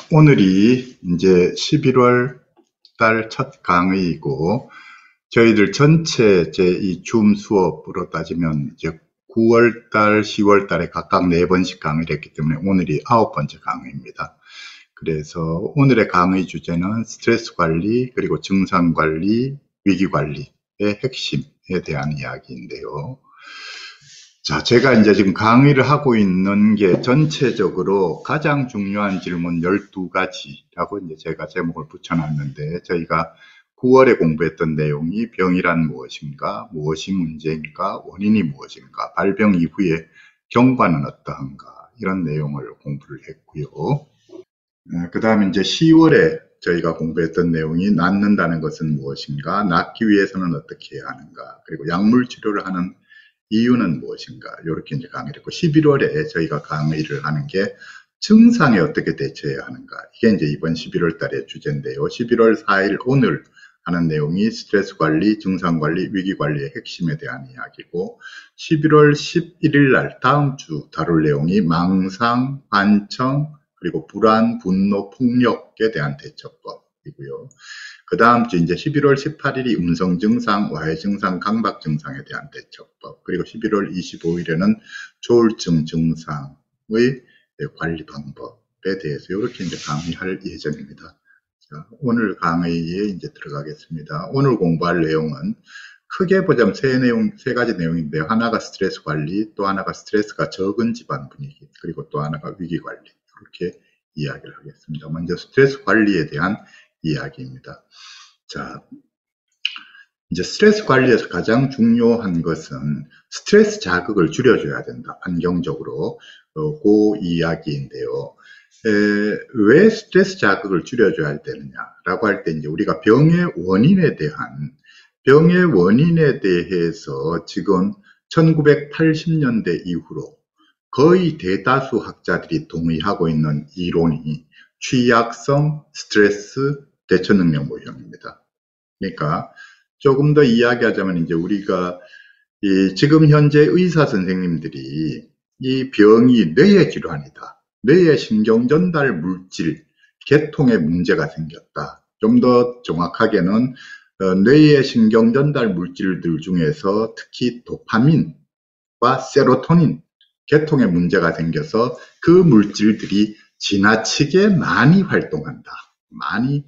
오늘이 이제 11월 달 첫 강의이고, 저희들 전체 이 줌 수업으로 따지면 이제 9월 달, 10월 달에 각각 4번씩 강의를 했기 때문에 오늘이 9번째 강의입니다. 그래서 오늘의 강의 주제는 스트레스 관리, 그리고 증상 관리, 위기 관리의 핵심에 대한 이야기인데요. 자, 제가 이제 지금 강의를 하고 있는 게 전체적으로 가장 중요한 질문 12가지라고 이제 제가 제목을 붙여놨는데, 저희가 9월에 공부했던 내용이 병이란 무엇인가, 무엇이 문제인가, 원인이 무엇인가, 발병 이후에 경과는 어떠한가, 이런 내용을 공부를 했고요. 그 다음에 이제 10월에 저희가 공부했던 내용이 낫는다는 것은 무엇인가, 낫기 위해서는 어떻게 해야 하는가, 그리고 약물 치료를 하는 이유는 무엇인가, 이렇게 이제 강의를 했고, 11월에 저희가 강의를 하는 게 증상에 어떻게 대처해야 하는가, 이게 이제 이번 11월 달의 주제인데요. 11월 4일 오늘 하는 내용이 스트레스 관리, 증상 관리, 위기 관리의 핵심에 대한 이야기고, 11월 11일 날 다음 주 다룰 내용이 망상, 환청, 그리고 불안, 분노, 폭력에 대한 대처법이고요. 그 다음 주 이제 11월 18일이 음성 증상, 와해 증상, 강박 증상에 대한 대처법, 그리고 11월 25일에는 조울증 증상의 관리 방법에 대해서 이렇게 이제 강의할 예정입니다. 자, 오늘 강의에 이제 들어가겠습니다. 오늘 공부할 내용은 크게 보자면 세 가지 내용인데요. 하나가 스트레스 관리, 또 하나가 스트레스가 적은 집안 분위기, 그리고 또 하나가 위기 관리, 이렇게 이야기를 하겠습니다. 먼저 스트레스 관리에 대한 이야기입니다. 자, 이제 스트레스 관리에서 가장 중요한 것은 스트레스 자극을 줄여줘야 된다. 환경적으로. 그 이야기인데요. 왜 스트레스 자극을 줄여줘야 되느냐라고 할 때 이제 우리가 병의 원인에 대해서 지금 1980년대 이후로 거의 대다수 학자들이 동의하고 있는 이론이 취약성 스트레스 대처 능력 모형입니다. 그러니까 조금 더 이야기하자면 이제 우리가 지금 현재 의사 선생님들이 이 병이 뇌의 질환이다, 뇌의 신경전달 물질 계통에 문제가 생겼다, 좀 더 정확하게는 뇌의 신경전달 물질들 중에서 특히 도파민과 세로토닌 계통에 문제가 생겨서 그 물질들이 지나치게 많이 활동한다, 많이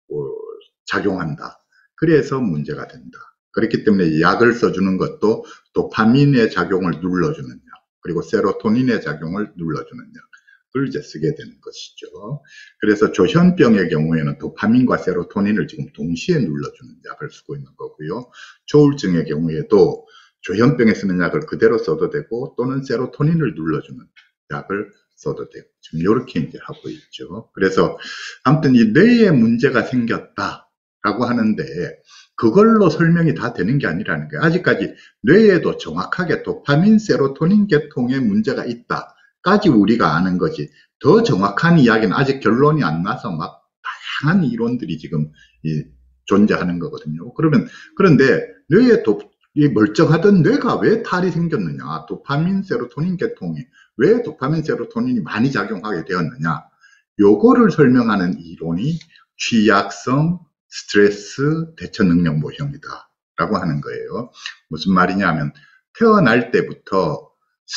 작용한다, 그래서 문제가 된다. 그렇기 때문에 약을 써주는 것도 도파민의 작용을 눌러주는 약, 그리고 세로토닌의 작용을 눌러주는 약을 이제 쓰게 되는 것이죠. 그래서 조현병의 경우에는 도파민과 세로토닌을 지금 동시에 눌러주는 약을 쓰고 있는 거고요. 조울증의 경우에도 조현병에 쓰는 약을 그대로 써도 되고, 또는 세로토닌을 눌러주는 약을 써도 되고, 지금 이렇게 이제 하고 있죠. 그래서 아무튼 이 뇌에 문제가 생겼다라고 하는데 그걸로 설명이 다 되는 게 아니라는 거예요. 아직까지 뇌에도 정확하게 도파민, 세로토닌 계통에 문제가 있다까지 우리가 아는 거지, 더 정확한 이야기는 아직 결론이 안 나서 막 다양한 이론들이 지금 존재하는 거거든요. 그런데 뇌에 이 멀쩡하던 뇌가 왜 탈이 생겼느냐, 도파민, 세로토닌 계통이 왜 도파민, 세로토닌이 많이 작용하게 되었느냐, 요거를 설명하는 이론이 취약성 스트레스 대처 능력 모형이다 라고 하는 거예요. 무슨 말이냐면 태어날 때부터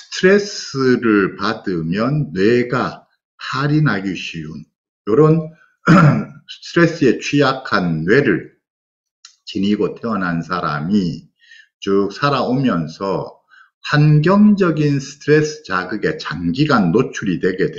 스트레스를 받으면 뇌가 탈이 나기 쉬운 이런 스트레스에 취약한 뇌를 지니고 태어난 사람이 쭉 살아오면서 환경적인 스트레스 자극에 장기간 노출이 되게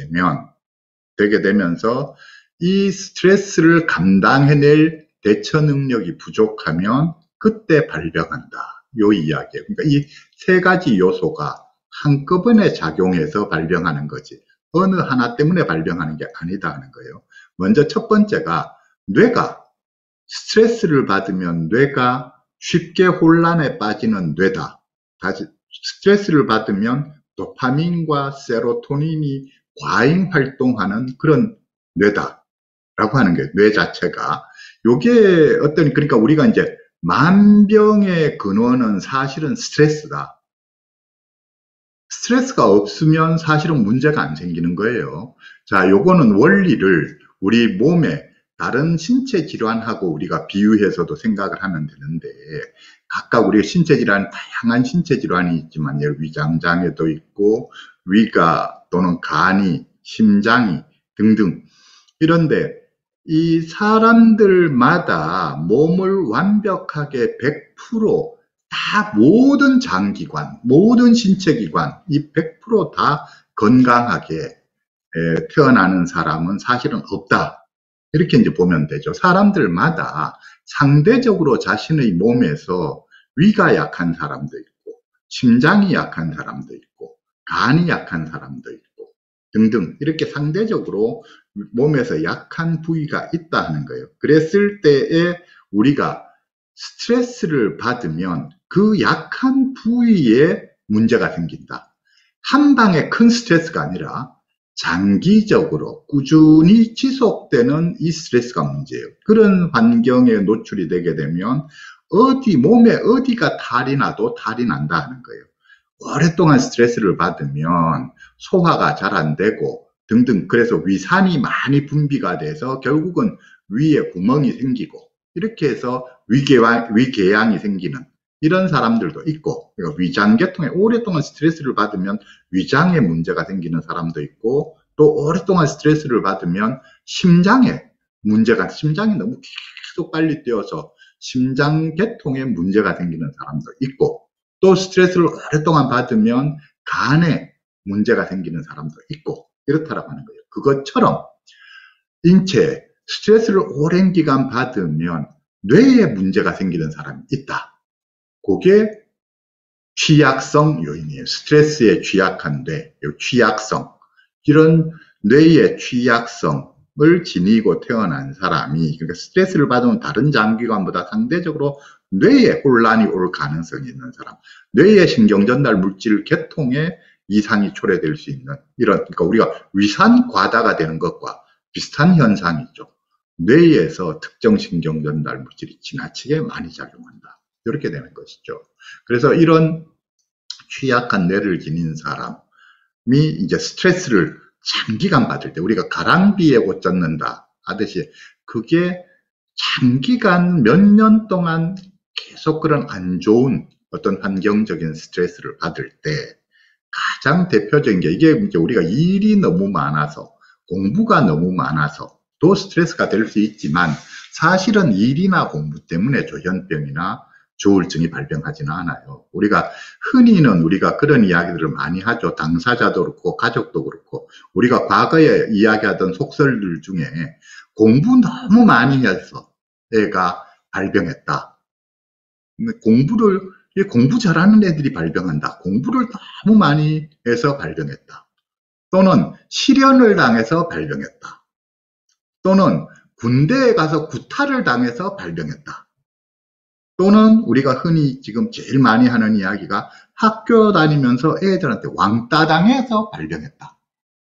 되면서 이 스트레스를 감당해낼 대처 능력이 부족하면 그때 발병한다, 요 이야기예요. 그러니까 이 세 가지 요소가 한꺼번에 작용해서 발병하는 거지 어느 하나 때문에 발병하는 게 아니다 하는 거예요. 먼저 첫 번째가 뇌가 스트레스를 받으면 뇌가 쉽게 혼란에 빠지는 뇌다. 다시 스트레스를 받으면 도파민과 세로토닌이 과잉 활동하는 그런 뇌다 라고 하는 거예요. 뇌 자체가. 요게 그러니까 우리가 이제 만병의 근원은 사실은 스트레스다. 스트레스가 없으면 사실은 문제가 안 생기는 거예요. 자, 요거는 원리를 우리 몸에 다른 신체 질환하고 우리가 비유해서도 생각을 하면 되는데, 각각 우리가 신체 질환, 다양한 신체 질환이 있지만, 위장장애도 있고, 위가 또는 간이, 심장이 등등. 이런데 이 사람들마다 몸을 완벽하게 100%다 모든 장기관, 모든 신체기관, 이 100%다 건강하게 태어나는 사람은 사실은 없다. 이렇게 이제 보면 되죠. 사람들마다 상대적으로 자신의 몸에서 위가 약한 사람도 있고, 심장이 약한 사람도 있고, 간이 약한 사람도 있고, 등등 이렇게 상대적으로 몸에서 약한 부위가 있다 하는 거예요. 그랬을 때에 우리가 스트레스를 받으면 그 약한 부위에 문제가 생긴다. 한 방에 큰 스트레스가 아니라 장기적으로 꾸준히 지속되는 이 스트레스가 문제예요. 그런 환경에 노출이 되게 되면 몸에 어디가 탈이 나도 탈이 난다 하는 거예요. 오랫동안 스트레스를 받으면 소화가 잘 안 되고 등등, 그래서 위산이 많이 분비가 돼서 결국은 위에 구멍이 생기고 이렇게 해서 위궤양이 생기는 이런 사람들도 있고, 위장계통에 오랫동안 스트레스를 받으면 위장에 문제가 생기는 사람도 있고, 또 오랫동안 스트레스를 받으면 심장이 너무 계속 빨리 뛰어서 심장계통에 문제가 생기는 사람도 있고, 또 스트레스를 오랫동안 받으면 간에 문제가 생기는 사람도 있고, 이렇다라고 하는 거예요. 그것처럼 인체에 스트레스를 오랜 기간 받으면 뇌에 문제가 생기는 사람이 있다. 그게 취약성 요인이에요. 스트레스에 취약한 뇌, 취약성. 이런 뇌의 취약성을 지니고 태어난 사람이, 그러니까 스트레스를 받으면 다른 장기관보다 상대적으로 뇌에 혼란이 올 가능성이 있는 사람, 뇌의 신경전달 물질 계통에 이상이 초래될 수 있는 그러니까 우리가 위산 과다가 되는 것과 비슷한 현상이죠. 뇌에서 특정 신경전달 물질이 지나치게 많이 작용한다. 이렇게 되는 것이죠. 그래서 이런 취약한 뇌를 지닌 사람이 이제 스트레스를 장기간 받을 때, 우리가 가랑비에 옷 젖는다 하듯이 그게 장기간 몇 년 동안 계속 그런 안 좋은 어떤 환경적인 스트레스를 받을 때 가장 대표적인 게, 이게 이제 우리가 일이 너무 많아서, 공부가 너무 많아서 또 스트레스가 될 수 있지만, 사실은 일이나 공부 때문에 조현병이나 조울증이 발병하지는 않아요. 흔히는 우리가 그런 이야기들을 많이 하죠. 당사자도 그렇고 가족도 그렇고, 우리가 과거에 이야기하던 속설들 중에 공부 너무 많이 해서 애가 발병했다. 공부 잘하는 애들이 발병한다. 공부를 너무 많이 해서 발병했다. 또는 실연을 당해서 발병했다. 또는 군대에 가서 구타를 당해서 발병했다. 또는 우리가 흔히 지금 제일 많이 하는 이야기가 학교 다니면서 애들한테 왕따 당해서 발병했다.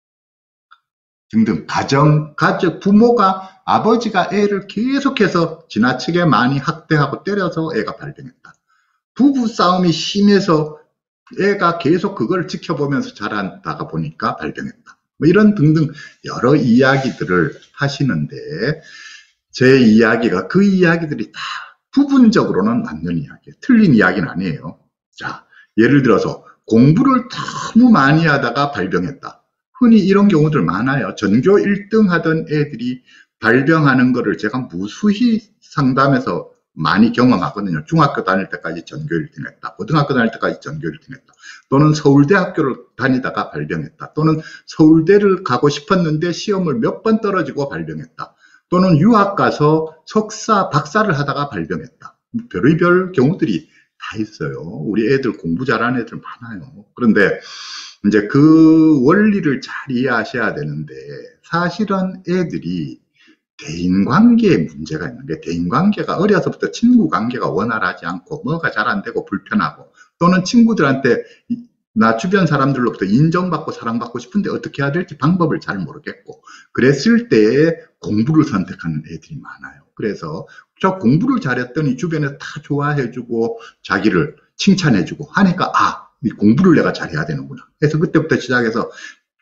등등, 부모가, 아버지가 애를 계속해서 지나치게 많이 학대하고 때려서 애가 발병했다. 부부 싸움이 심해서 애가 계속 그걸 지켜보면서 자라다가 보니까 발병했다. 이런 등등 여러 이야기들을 하시는데, 제 이야기가 그 이야기들이 다 부분적으로는 맞는 이야기예요. 틀린 이야기는 아니에요. 자, 예를 들어서 공부를 너무 많이 하다가 발병했다. 흔히 이런 경우들 많아요. 전교 1등 하던 애들이 발병하는 거를 제가 무수히 상담해서 많이 경험하거든요. 중학교 다닐 때까지 전교 1등 했다. 고등학교 다닐 때까지 전교 1등 했다. 또는 서울대학교를 다니다가 발병했다. 또는 서울대를 가고 싶었는데 시험을 몇 번 떨어지고 발병했다. 또는 유학 가서 석사, 박사를 하다가 발병했다. 별의별 경우들이 다 있어요. 우리 애들 공부 잘하는 애들 많아요. 그런데 이제 그 원리를 잘 이해하셔야 되는데, 사실은 애들이 대인관계에 문제가 있는 게, 대인관계가 어려서부터 친구관계가 원활하지 않고 뭐가 잘 안 되고 불편하고, 또는 친구들한테 나 주변 사람들로부터 인정받고 사랑받고 싶은데 어떻게 해야 될지 방법을 잘 모르겠고, 그랬을 때에 공부를 선택하는 애들이 많아요. 그래서 저 공부를 잘했더니 주변에서 다 좋아해주고 자기를 칭찬해주고 하니까, 이 공부를 내가 잘해야 되는구나. 그래서 그때부터 시작해서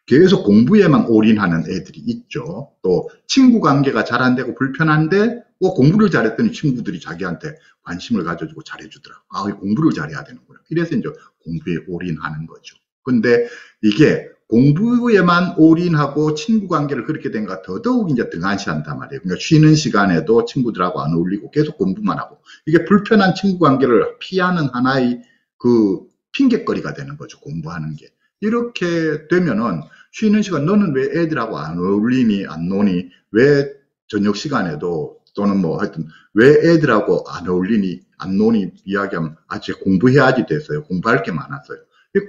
계속 공부에만 올인하는 애들이 있죠. 또 친구 관계가 잘 안 되고 불편한데 공부를 잘했더니 친구들이 자기한테 관심을 가져주고 잘해주더라. 아, 공부를 잘해야 되는구나. 이래서 이제 공부에 올인하는 거죠. 근데 이게 공부에만 올인하고 친구 관계를 그렇게 된가 더더욱 이제 등한시한단 말이에요. 그러니까 쉬는 시간에도 친구들하고 안 어울리고 계속 공부만 하고 이게 불편한 친구 관계를 피하는 하나의 그 핑계거리가 되는 거죠. 공부하는 게. 이렇게 되면은 쉬는 시간 너는 왜 애들하고 안 어울리니 안 노니 왜 저녁 시간에도 또는 뭐 하여튼 왜 애들하고 안 어울리니 안 노니 이야기하면 아직 공부해야지 됐어요. 공부할 게 많았어요.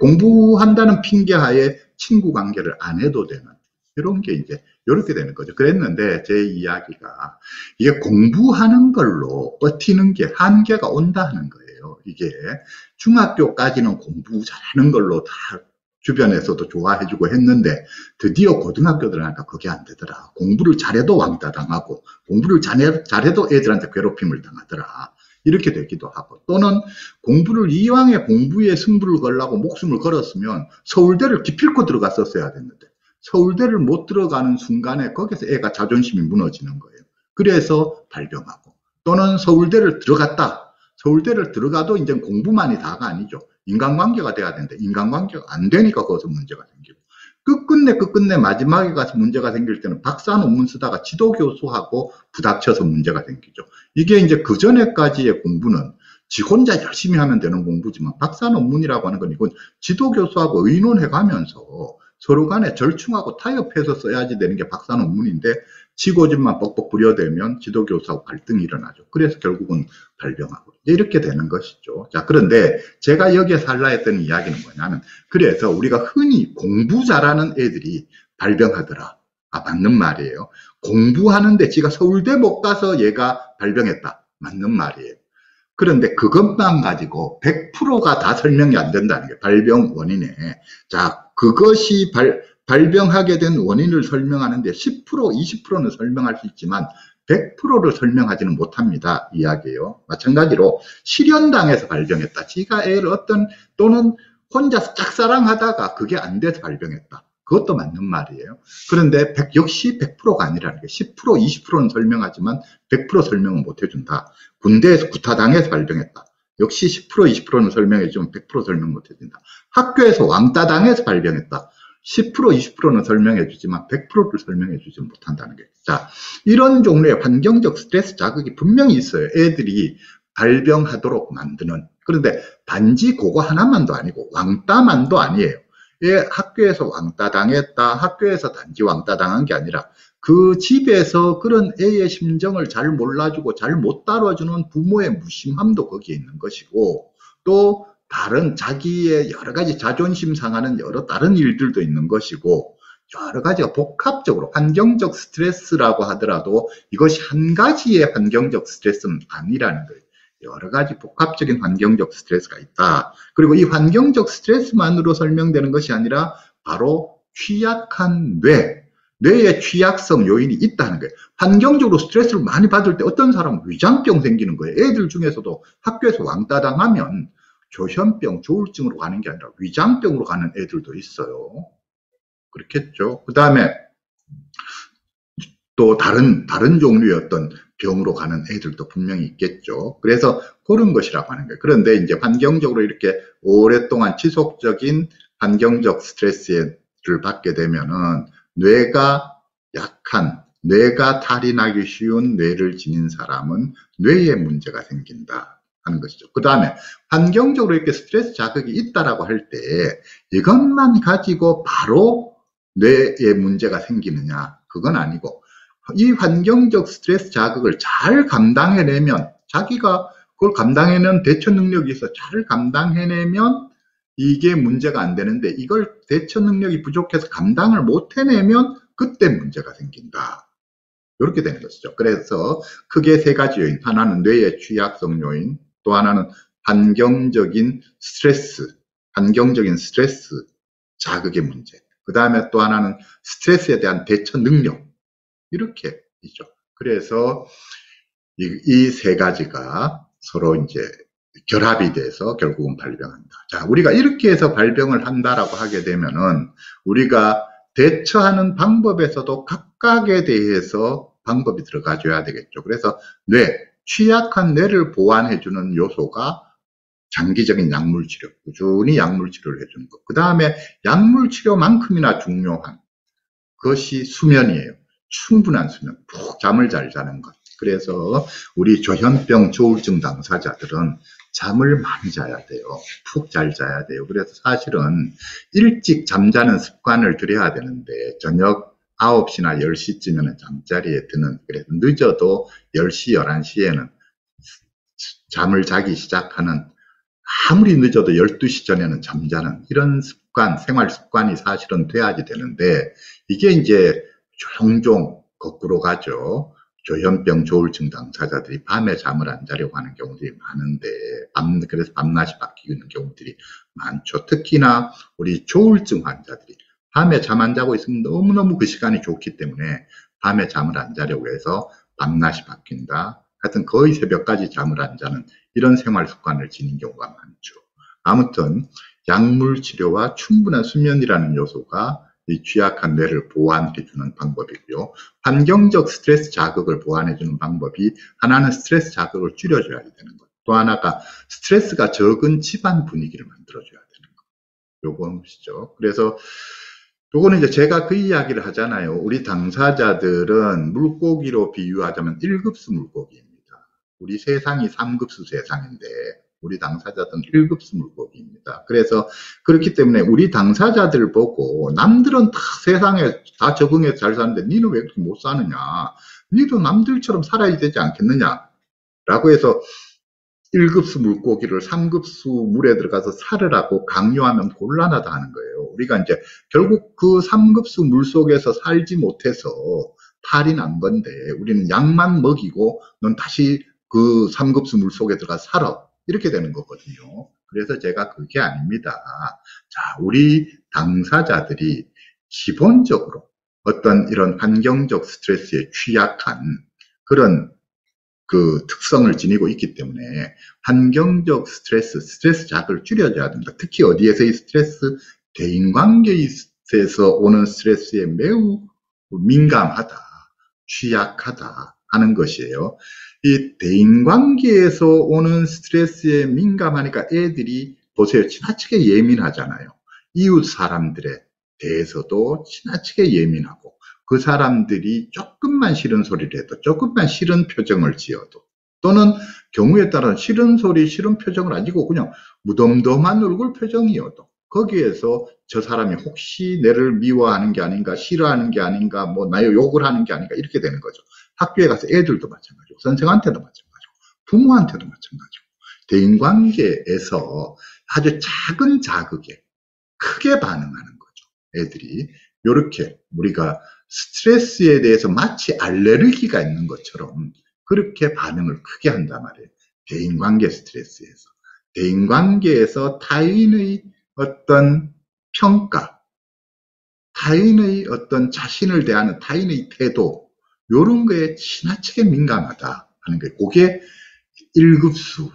공부한다는 핑계하에 친구 관계를 안 해도 되는 이런 게 이제 이렇게 되는 거죠. 그랬는데 제 이야기가 이게 공부하는 걸로 버티는 게 한계가 온다 하는 거예요. 이게 중학교까지는 공부 잘하는 걸로 다 주변에서도 좋아해주고 했는데 드디어 고등학교 들어가니까 그게 안 되더라. 공부를 잘해도 왕따 당하고 공부를 잘해도 애들한테 괴롭힘을 당하더라. 이렇게 되기도 하고 또는 공부를 이왕에 공부에 승부를 걸라고 목숨을 걸었으면 서울대를 기필코 들어갔었어야 됐는데 서울대를 못 들어가는 순간에 거기서 애가 자존심이 무너지는 거예요. 그래서 발병하고 또는 서울대를 들어갔다. 서울대를 들어가도 이제 공부만이 다가 아니죠. 인간관계가 돼야 되는데 인간관계가 안 되니까 거기서 문제가 생기고 끝끝내 마지막에 가서 문제가 생길 때는 박사 논문 쓰다가 지도교수하고 부닥쳐서 문제가 생기죠. 이게 이제 그 전에까지의 공부는 지 혼자 열심히 하면 되는 공부지만 박사 논문이라고 하는 건 이건 지도교수하고 의논해 가면서 서로 간에 절충하고 타협해서 써야지 되는 게 박사 논문인데 지고집만 뻑뻑 부려대면 지도교수하고 갈등이 일어나죠. 그래서 결국은 발병하고 이렇게 되는 것이죠. 자, 그런데 제가 여기에서 하려 했던 이야기는 뭐냐면 그래서 우리가 흔히 공부 잘하는 애들이 발병하더라. 아, 맞는 말이에요. 공부하는데 지가 서울대 못 가서 얘가 발병했다. 맞는 말이에요. 그런데 그것만 가지고 100%가 다 설명이 안 된다는 게 발병 원인에. 자, 그것이 발병하게 된 원인을 설명하는데 10%, 20%는 설명할 수 있지만 100%를 설명하지는 못합니다. 이야기예요. 마찬가지로 실연당해서 발병했다. 지가 애를 또는 혼자서 짝사랑하다가 그게 안 돼서 발병했다. 그것도 맞는 말이에요. 그런데 역시 100%가 아니라는 게 10%, 20%는 설명하지만 100% 설명은 못 해준다. 군대에서 구타당해서 발병했다. 역시 10%, 20%는 설명해주면 100% 설명 못 해준다. 학교에서 왕따당해서 발병했다. 10%, 20%는 설명해주지만 100%를 설명해주지 못한다는 게. 자, 이런 종류의 환경적 스트레스 자극이 분명히 있어요. 애들이 발병하도록 만드는. 그런데 단지 그거 하나만도 아니고 왕따만도 아니에요. 학교에서 왕따 당했다. 학교에서 단지 왕따 당한 게 아니라 그 집에서 그런 애의 심정을 잘 몰라주고 잘 못 다뤄주는 부모의 무심함도 거기에 있는 것이고 또 다른 자기의 여러 가지 자존심 상하는 여러 다른 일들도 있는 것이고 여러 가지가 복합적으로 환경적 스트레스라고 하더라도 이것이 한 가지의 환경적 스트레스는 아니라는 거예요. 여러 가지 복합적인 환경적 스트레스가 있다. 그리고 이 환경적 스트레스만으로 설명되는 것이 아니라 바로 취약한 뇌의 취약성 요인이 있다는 거예요. 환경적으로 스트레스를 많이 받을 때 어떤 사람은 위장병 생기는 거예요. 애들 중에서도 학교에서 왕따 당하면 조현병, 조울증으로 가는 게 아니라 위장병으로 가는 애들도 있어요. 그렇겠죠. 그 다음에 또 다른 종류의 어떤 병으로 가는 애들도 분명히 있겠죠. 그래서 그런 것이라고 하는 거예요. 그런데 이제 환경적으로 이렇게 오랫동안 지속적인 환경적 스트레스를 받게 되면은 뇌가 약한, 뇌가 탈이 나기 쉬운 뇌를 지닌 사람은 뇌에 문제가 생긴다 하는 것이죠. 그 다음에 환경적으로 이렇게 스트레스 자극이 있다라고 할 때 이것만 가지고 바로 뇌에 문제가 생기느냐? 그건 아니고 이 환경적 스트레스 자극을 잘 감당해내면 자기가 그걸 감당해내는 대처 능력이 있어 잘 감당해내면 이게 문제가 안 되는데 이걸 대처 능력이 부족해서 감당을 못 해내면 그때 문제가 생긴다. 이렇게 되는 것이죠. 그래서 크게 세 가지 요인, 하나는 뇌의 취약성 요인, 또 하나는 환경적인 스트레스 자극의 문제, 그 다음에 또 하나는 스트레스에 대한 대처 능력, 이렇게 있죠. 그래서 이 세 가지가 서로 이제 결합이 돼서 결국은 발병한다. 자, 우리가 이렇게 해서 발병을 한다라고 하게 되면은 우리가 대처하는 방법에서도 각각에 대해서 방법이 들어가줘야 되겠죠. 그래서 취약한 뇌를 보완해주는 요소가 장기적인 약물치료, 꾸준히 약물치료를 해주는 것. 그 다음에 약물치료만큼이나 중요한 것이 수면이에요. 충분한 수면, 푹 잠을 잘 자는 것. 그래서 우리 조현병 조울증 당사자들은 잠을 많이 자야 돼요. 푹 잘 자야 돼요. 그래서 사실은 일찍 잠자는 습관을 들여야 되는데 저녁 9시나 10시쯤에는 잠자리에 드는, 그래서 늦어도 10시, 11시에는 잠을 자기 시작하는, 아무리 늦어도 12시 전에는 잠자는 이런 습관, 생활 습관이 사실은 돼야지 되는데 이게 이제 종종 거꾸로 가죠. 조현병 조울증 당사자들이 밤에 잠을 안 자려고 하는 경우들이 많은데 그래서 밤낮이 바뀌는 경우들이 많죠. 특히나 우리 조울증 환자들이 밤에 잠 안 자고 있으면 너무너무 그 시간이 좋기 때문에 밤에 잠을 안 자려고 해서 밤낮이 바뀐다. 하여튼 거의 새벽까지 잠을 안 자는 이런 생활 습관을 지닌 경우가 많죠. 아무튼 약물 치료와 충분한 수면이라는 요소가 이 취약한 뇌를 보완해주는 방법이고요. 환경적 스트레스 자극을 보완해주는 방법이 하나는 스트레스 자극을 줄여줘야 되는 것. 또 하나가 스트레스가 적은 집안 분위기를 만들어줘야 되는 것. 요것이죠. 그래서 요거는 이제 제가 그 이야기를 하잖아요. 우리 당사자들은 물고기로 비유하자면 1급수 물고기입니다. 우리 세상이 3급수 세상인데 우리 당사자들은 1급수 물고기입니다. 그래서 그렇기 때문에 우리 당사자들 보고 남들은 다 세상에 다 적응해서 잘 사는데 니는 왜 그렇게 못 사느냐, 니도 남들처럼 살아야 되지 않겠느냐 라고 해서 1급수 물고기를 3급수 물에 들어가서 살으라고 강요하면 곤란하다 하는 거예요. 우리가 이제 결국 그 3급수 물 속에서 살지 못해서 탈이 난 건데 우리는 약만 먹이고 넌 다시 그 3급수 물 속에 들어가 살아, 이렇게 되는 거거든요. 그래서 제가 그게 아닙니다. 자, 우리 당사자들이 기본적으로 어떤 이런 환경적 스트레스에 취약한 그런 그 특성을 지니고 있기 때문에 환경적 스트레스 자극을 줄여줘야 됩니다. 특히 어디에서의 스트레스? 대인관계에서 오는 스트레스에 매우 민감하다, 취약하다 하는 것이에요. 이 대인관계에서 오는 스트레스에 민감하니까 애들이 보세요. 지나치게 예민하잖아요. 이웃 사람들에 대해서도 지나치게 예민하고 그 사람들이 조금만 싫은 소리를 해도 조금만 싫은 표정을 지어도 또는 경우에 따라 싫은 소리, 싫은 표정을 아니고 그냥 무덤덤한 얼굴 표정이어도 거기에서 저 사람이 혹시 내를 미워하는 게 아닌가, 싫어하는 게 아닌가, 뭐 나의 욕을 하는 게 아닌가 이렇게 되는 거죠. 학교에 가서 애들도 마찬가지고 선생한테도 마찬가지고 부모한테도 마찬가지고 대인관계에서 아주 작은 자극에 크게 반응하는 거죠. 애들이 이렇게 우리가 스트레스에 대해서 마치 알레르기가 있는 것처럼 그렇게 반응을 크게 한단 말이에요. 대인관계 스트레스에서. 대인관계에서 타인의 어떤 평가, 타인의 어떤 자신을 대하는 타인의 태도, 이런 거에 지나치게 민감하다 하는 거예요. 그게 1급수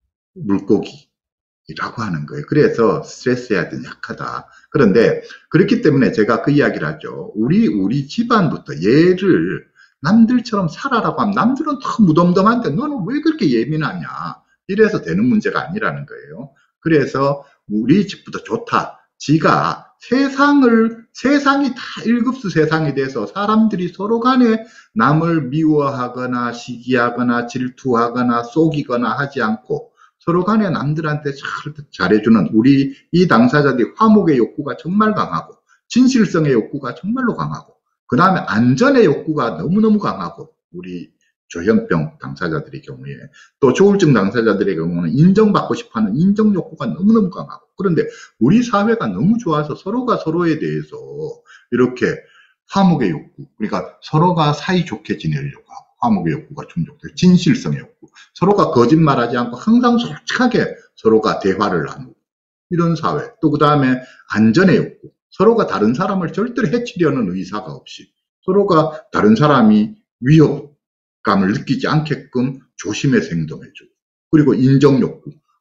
물고기라고 하는 거예요. 그래서 스트레스에 하여튼 약하다. 그런데 그렇기 때문에 제가 그 이야기를 하죠. 우리 집안부터 얘를 남들처럼 살아라고 하면 남들은 다 무덤덤한데 너는 왜 그렇게 예민하냐, 이래서 되는 문제가 아니라는 거예요. 그래서 우리 집부터 좋다. 지가 세상이 다 1급수 세상이 돼서 사람들이 서로 간에 남을 미워하거나 시기하거나 질투하거나 속이거나 하지 않고 서로 간에 남들한테 잘해주는 우리 이 당사자들이 화목의 욕구가 정말 강하고 진실성의 욕구가 정말로 강하고 그 다음에 안전의 욕구가 너무너무 강하고 우리 조현병 당사자들의 경우에 또 조울증 당사자들의 경우는 인정받고 싶어하는 인정 욕구가 너무너무 강하고, 그런데 우리 사회가 너무 좋아서 서로가 서로에 대해서 이렇게 화목의 욕구, 그러니까 서로가 사이좋게 지내려고 하고 화목의 욕구가 충족돼요. 진실성의 욕구, 서로가 거짓말하지 않고 항상 솔직하게 서로가 대화를 나누고 이런 사회. 또 그 다음에 안전의 욕구, 서로가 다른 사람을 절대로 해치려는 의사가 없이 서로가 다른 사람이 위협감을 느끼지 않게끔 조심해서 행동해주고, 그리고 인정 욕구,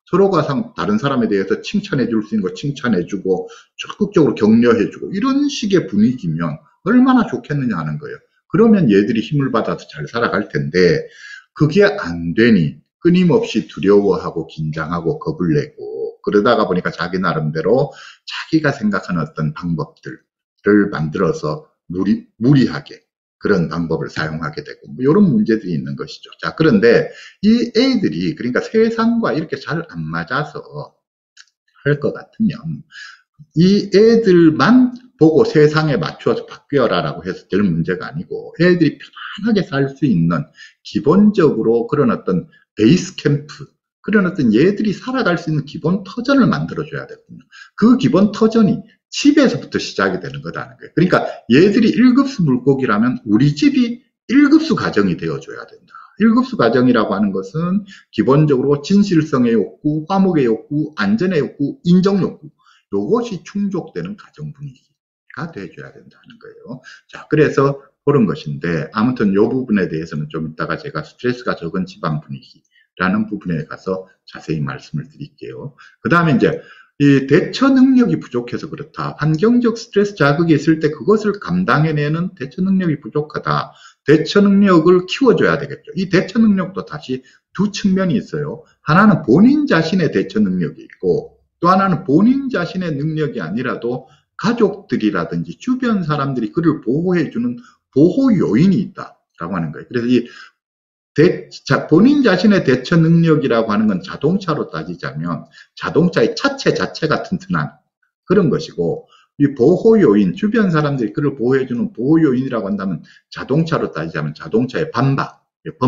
서로가 다른 사람에 대해서 칭찬해 줄 수 있는 거 칭찬해 주고 적극적으로 격려해 주고 이런 식의 분위기면 얼마나 좋겠느냐 하는 거예요. 그러면 얘들이 힘을 받아서 잘 살아갈 텐데 그게 안 되니 끊임없이 두려워하고 긴장하고 겁을 내고 그러다가 보니까 자기 나름대로 자기가 생각하는 어떤 방법들을 만들어서 무리하게 그런 방법을 사용하게 되고 뭐 이런 문제들이 있는 것이죠. 자, 그런데 이 애들이 그러니까 세상과 이렇게 잘 안 맞아서 할 것 같으면 이 애들만 보고 세상에 맞춰서 바뀌어라라고 해서 될 문제가 아니고 애들이 편안하게 살 수 있는 기본적으로 그런 어떤 베이스 캠프 그런 어떤 얘들이 살아갈 수 있는 기본 터전을 만들어줘야 되거든요. 그 기본 터전이 집에서부터 시작이 되는 거라는 거예요. 그러니까 얘들이 1급수 물고기라면 우리 집이 1급수 가정이 되어줘야 된다. 1급수 가정이라고 하는 것은 기본적으로 진실성의 욕구, 화목의 욕구, 안전의 욕구, 인정 욕구 요것이 충족되는 가정 분위기가 돼줘야 된다는 거예요. 자, 그래서 그런 것인데 아무튼 이 부분에 대해서는 좀 이따가 제가 스트레스가 적은 집안 분위기라는 부분에 가서 자세히 말씀을 드릴게요. 그 다음에 이제 이 대처 능력이 부족해서 그렇다. 환경적 스트레스 자극이 있을 때 그것을 감당해내는 대처 능력이 부족하다. 대처 능력을 키워줘야 되겠죠. 이 대처 능력도 다시 두 측면이 있어요. 하나는 본인 자신의 대처 능력이 있고 또 하나는 본인 자신의 능력이 아니라도 가족들이라든지 주변 사람들이 그를 보호해주는 보호 요인이 있다라고 하는 거예요. 그래서 이 본인 자신의 대처 능력이라고 하는 건 자동차로 따지자면 자동차의 차체 자체가 튼튼한 그런 것이고 이 보호 요인, 주변 사람들이 그를 보호해주는 보호 요인이라고 한다면 자동차로 따지자면 자동차의 범퍼가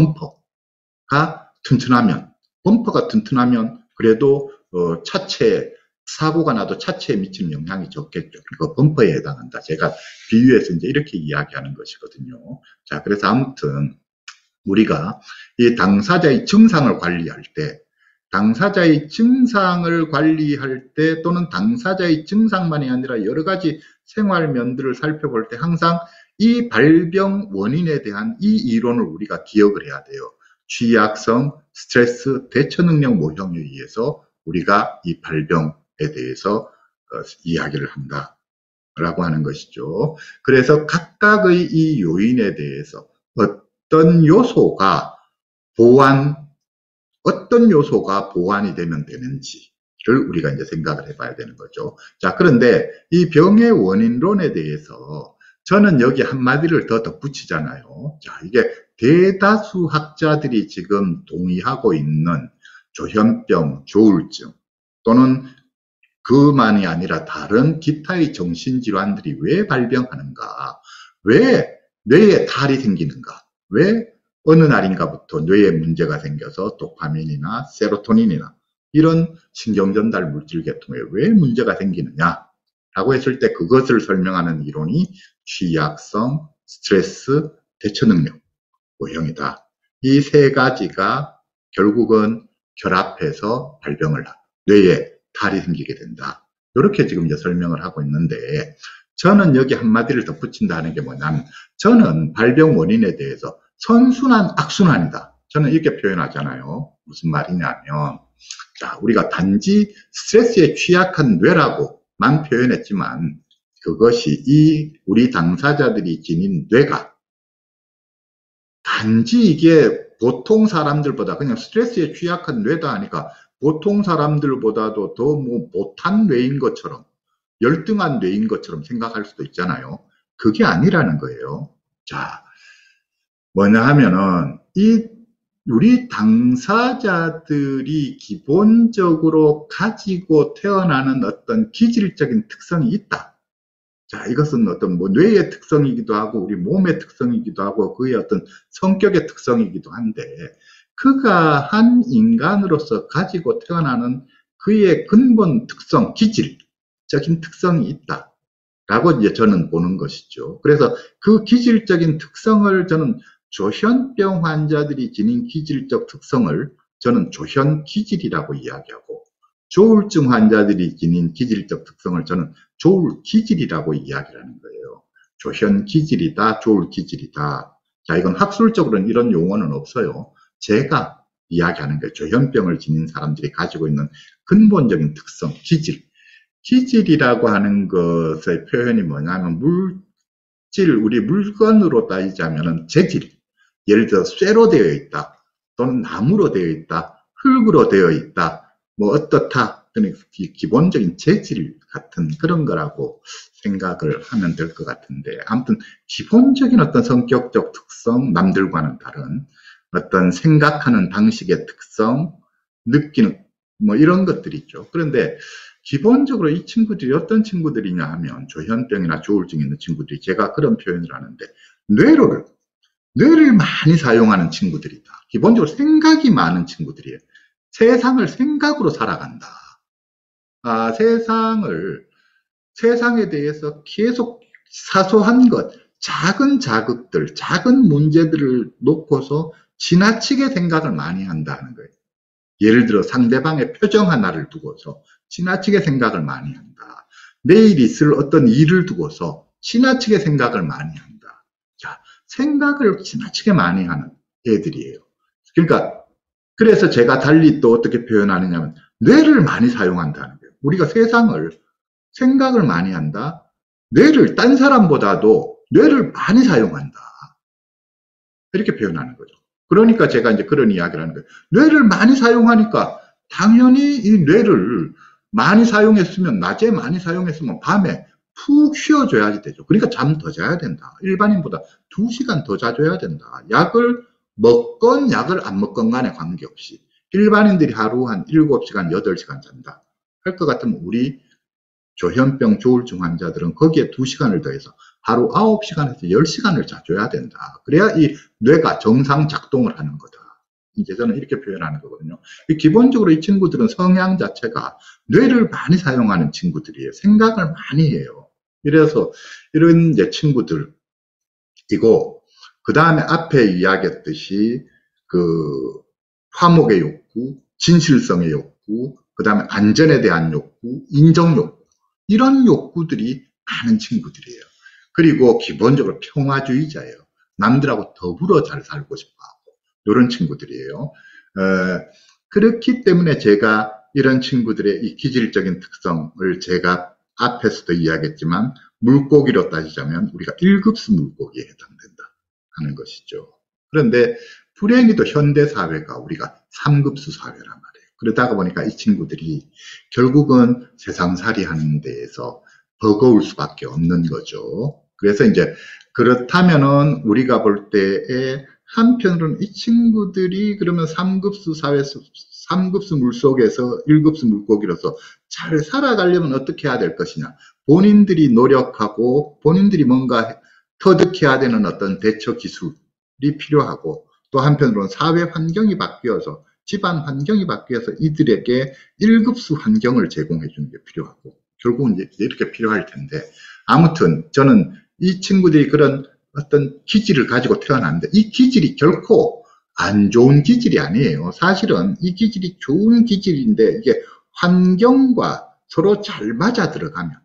튼튼하면 그래도 차체 사고가 나도 차체에 미치는 영향이 적겠죠. 그 범퍼에 해당한다. 제가 비유해서 이제 이렇게 이야기하는 것이거든요. 자, 그래서 아무튼 우리가 이 당사자의 증상을 관리할 때 또는 당사자의 증상만이 아니라 여러 가지 생활면들을 살펴볼 때 항상 이 발병 원인에 대한 이 이론을 우리가 기억을 해야 돼요. 취약성, 스트레스, 대처 능력 모형에 의해서 우리가 이 발병에 대해서 이야기를 한다라고 하는 것이죠. 그래서 각각의 이 요인에 대해서 어떤 요소가 보완이 되면 되는지를 우리가 이제 생각을 해봐야 되는 거죠. 자, 그런데 이 병의 원인론에 대해서 저는 여기 한마디를 더 덧붙이잖아요. 자, 이게 대다수 학자들이 지금 동의하고 있는 조현병, 조울증 또는 그만이 아니라 다른 기타의 정신질환들이 왜 발병하는가? 왜 뇌에 탈이 생기는가? 왜 어느 날인가부터 뇌에 문제가 생겨서 도파민이나 세로토닌이나 이런 신경전달 물질 계통에 왜 문제가 생기느냐? 라고 했을 때 그것을 설명하는 이론이 취약성, 스트레스, 대처 능력 모형이다. 이 세 가지가 결국은 결합해서 발병을 뇌에 탈이 생기게 된다. 이렇게 지금 이제 설명을 하고 있는데 저는 여기 한마디를 덧붙인다는 게 뭐냐면 저는 발병 원인에 대해서 선순환, 악순환이다. 저는 이렇게 표현하잖아요. 무슨 말이냐면 자, 우리가 단지 스트레스에 취약한 뇌라고만 표현했지만 그것이 우리 당사자들이 지닌 뇌가 단지 이게 보통 사람들보다 그냥 스트레스에 취약한 뇌다 하니까 보통 사람들보다도 더 못한 뇌인 것처럼 열등한 뇌인 것처럼 생각할 수도 있잖아요. 그게 아니라는 거예요. 자, 뭐냐 하면은 우리 당사자들이 기본적으로 가지고 태어나는 어떤 기질적인 특성이 있다. 자, 이것은 어떤 뇌의 특성이기도 하고 우리 몸의 특성이기도 하고 그의 어떤 성격의 특성이기도 한데 그가 한 인간으로서 가지고 태어나는 그의 근본 특성, 기질적인 특성이 있다라고 이제 저는 보는 것이죠. 그래서 그 기질적인 특성을 저는 조현병 환자들이 지닌 기질적 특성을 저는 조현기질이라고 이야기하고 조울증 환자들이 지닌 기질적 특성을 저는 조울기질이라고 이야기를 하는 거예요. 조현기질이다, 조울기질이다. 자, 이건 학술적으로는 이런 용어는 없어요. 제가 이야기하는 거예요. 조현병을 지닌 사람들이 가지고 있는 근본적인 특성, 기질. 기질이라고 하는 것의 표현이 뭐냐면 우리 물건으로 따지자면 재질. 예를 들어 쇠로 되어 있다, 또는 나무로 되어 있다, 흙으로 되어 있다, 뭐 어떻다. 기본적인 재질 같은 그런 거라고 생각을 하면 될 것 같은데, 아무튼 기본적인 어떤 성격적 특성, 남들과는 다른 어떤 생각하는 방식의 특성, 느끼는 뭐 이런 것들이 있죠. 그런데 기본적으로 이 친구들이 어떤 친구들이냐 하면, 조현병이나 조울증 있는 친구들이, 제가 그런 표현을 하는데, 뇌를 많이 사용하는 친구들이다. 기본적으로 생각이 많은 친구들이에요. 세상을 생각으로 살아간다. 세상에 대해서 계속 사소한 것, 작은 자극들, 작은 문제들을 놓고서 지나치게 생각을 많이 한다는 거예요. 예를 들어 상대방의 표정 하나를 두고서 지나치게 생각을 많이 한다. 내일 있을 어떤 일을 두고서 지나치게 생각을 많이 한다. 자, 생각을 지나치게 많이 하는 애들이에요. 그러니까 그래서 제가 달리 또 어떻게 표현하느냐면, 뇌를 많이 사용한다는 거예요. 우리가 세상을 생각을 많이 한다. 딴 사람보다도 뇌를 많이 사용한다. 이렇게 표현하는 거죠. 그러니까 제가 이제 그런 이야기를 하는 거예요. 뇌를 많이 사용하니까 당연히 이 뇌를 많이 사용했으면, 낮에 많이 사용했으면 밤에 푹 쉬어줘야지 되죠. 그러니까 잠 더 자야 된다. 일반인보다 2시간 더 자줘야 된다. 약을 먹건 약을 안 먹건 간에 관계없이 일반인들이 하루 한 7시간, 8시간 잔다 할 것 같으면, 우리 조현병, 조울증 환자들은 거기에 2시간을 더해서 하루 9시간에서 10시간을 자줘야 된다. 그래야 이 뇌가 정상 작동을 하는 거다. 이제 저는 이렇게 표현하는 거거든요. 기본적으로 이 친구들은 성향 자체가 뇌를 많이 사용하는 친구들이에요. 생각을 많이 해요. 이래서 이런 이제 친구들이고, 그 다음에 앞에 이야기했듯이 화목의 욕구, 진실성의 욕구, 그 다음에 안전에 대한 욕구, 인정 욕구, 이런 욕구들이 많은 친구들이에요. 그리고 기본적으로 평화주의자예요. 남들하고 더불어 잘 살고 싶어하고, 이런 친구들이에요. 그렇기 때문에 제가 이런 친구들의 이 기질적인 특성을, 제가 앞에서도 이야기했지만, 물고기로 따지자면 우리가 1급수 물고기에 해당된다 하는 것이죠. 그런데 불행히도 현대사회가 우리가 3급수 사회란 말이에요. 그러다가 보니까 이 친구들이 결국은 세상살이 하는 데에서 버거울 수밖에 없는 거죠. 그래서 이제 그렇다면은 우리가 볼 때에 한편으로는 이 친구들이 그러면 3급수 사회에서, 3급수 물속에서 1급수 물고기로서 잘 살아가려면 어떻게 해야 될 것이냐. 본인들이 노력하고 본인들이 뭔가 터득해야 되는 어떤 대처 기술이 필요하고, 또 한편으로는 사회 환경이 바뀌어서, 집안 환경이 바뀌어서 이들에게 1급수 환경을 제공해 주는 게 필요하고, 결국은 이렇게 필요할 텐데, 아무튼 저는 이 친구들이 그런 어떤 기질을 가지고 태어났는데, 이 기질이 결코 안 좋은 기질이 아니에요. 사실은 이 기질이 좋은 기질인데, 이게 환경과 서로 잘 맞아 들어가면,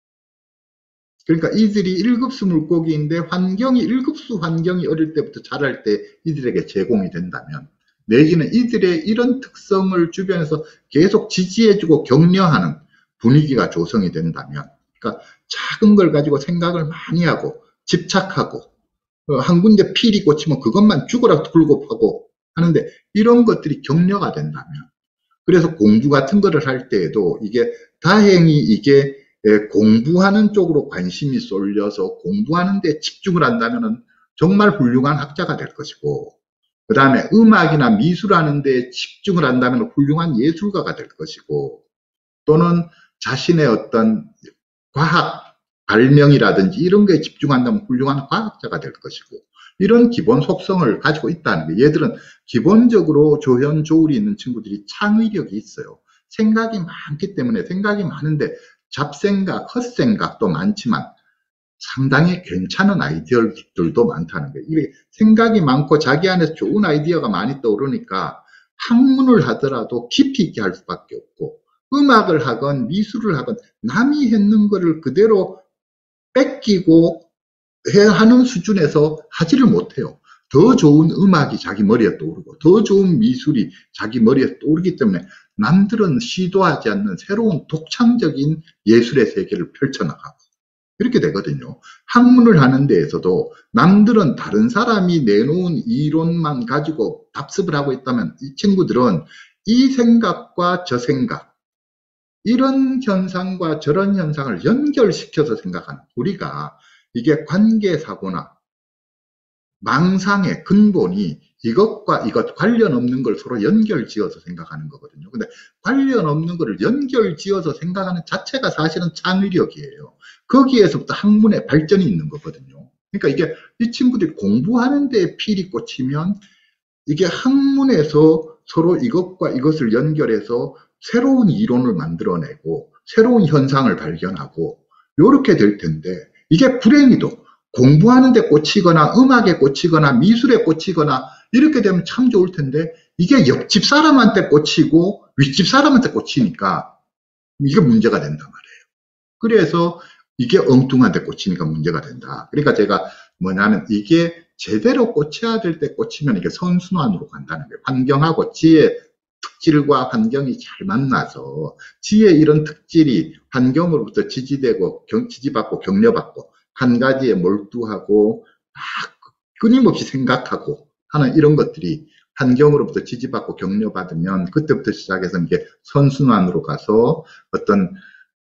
그러니까 이들이 1급수 물고기인데 1급수 환경이 어릴 때부터 자랄 때 이들에게 제공이 된다면, 내지는 이들의 이런 특성을 주변에서 계속 지지해주고 격려하는 분위기가 조성이 된다면, 그러니까 작은 걸 가지고 생각을 많이 하고 집착하고, 한 군데 필이 꽂히면 그것만 죽어라 굴고 파고 하는데, 이런 것들이 격려가 된다면, 그래서 공부 같은 거를 할 때에도 이게 다행히 이게 공부하는 쪽으로 관심이 쏠려서 공부하는 데 집중을 한다면 정말 훌륭한 학자가 될 것이고, 그 다음에 음악이나 미술하는 데 집중을 한다면 훌륭한 예술가가 될 것이고, 또는 자신의 어떤 과학 발명이라든지 이런 거에 집중한다면 훌륭한 과학자가 될 것이고, 이런 기본 속성을 가지고 있다는 거예요. 얘들은 기본적으로 조현, 조울이 있는 친구들이 창의력이 있어요. 생각이 많기 때문에, 생각이 많은데 잡생각, 헛생각도 많지만 상당히 괜찮은 아이디어들도 많다는 거예요. 이게 생각이 많고 자기 안에서 좋은 아이디어가 많이 떠오르니까 학문을 하더라도 깊이 있게 할 수밖에 없고, 음악을 하건 미술을 하건 남이 했는 거를 그대로 뺏기고 하는 수준에서 하지를 못해요. 더 좋은 음악이 자기 머리에 떠오르고 더 좋은 미술이 자기 머리에 떠오르기 때문에 남들은 시도하지 않는 새로운 독창적인 예술의 세계를 펼쳐나가고 이렇게 되거든요. 학문을 하는 데에서도 남들은 다른 사람이 내놓은 이론만 가지고 답습을 하고 있다면 이 친구들은 이 생각과 저 생각, 이런 현상과 저런 현상을 연결시켜서 생각하는, 우리가 이게 관계사고나 망상의 근본이 이것과 이것 관련 없는 걸 서로 연결지어서 생각하는 거거든요. 근데 관련 없는 거를 연결지어서 생각하는 자체가 사실은 창의력이에요. 거기에서부터 학문의 발전이 있는 거거든요. 그러니까 이게 이 친구들이 공부하는 데 필이 꽂히면 이게 학문에서 서로 이것과 이것을 연결해서 새로운 이론을 만들어내고 새로운 현상을 발견하고 이렇게 될 텐데, 이게 불행히도 공부하는 데 꽂히거나 음악에 꽂히거나 미술에 꽂히거나 이렇게 되면 참 좋을 텐데, 이게 옆집 사람한테 꽂히고 윗집 사람한테 꽂히니까 이게 문제가 된단 말이에요. 그래서 이게 엉뚱한 데 꽂히니까 문제가 된다. 그러니까 제가 뭐냐면, 이게 제대로 꽂혀야 될 때 꽂히면 이게 선순환으로 간다는 거예요. 환경하고 지의 특질과 환경이 잘 만나서 지의 이런 특질이 환경으로부터 지지되고 지지받고 격려받고 한 가지에 몰두하고 끊임없이 생각하고 하는 이런 것들이 환경으로부터 지지받고 격려받으면 그때부터 시작해서 이게 선순환으로 가서 어떤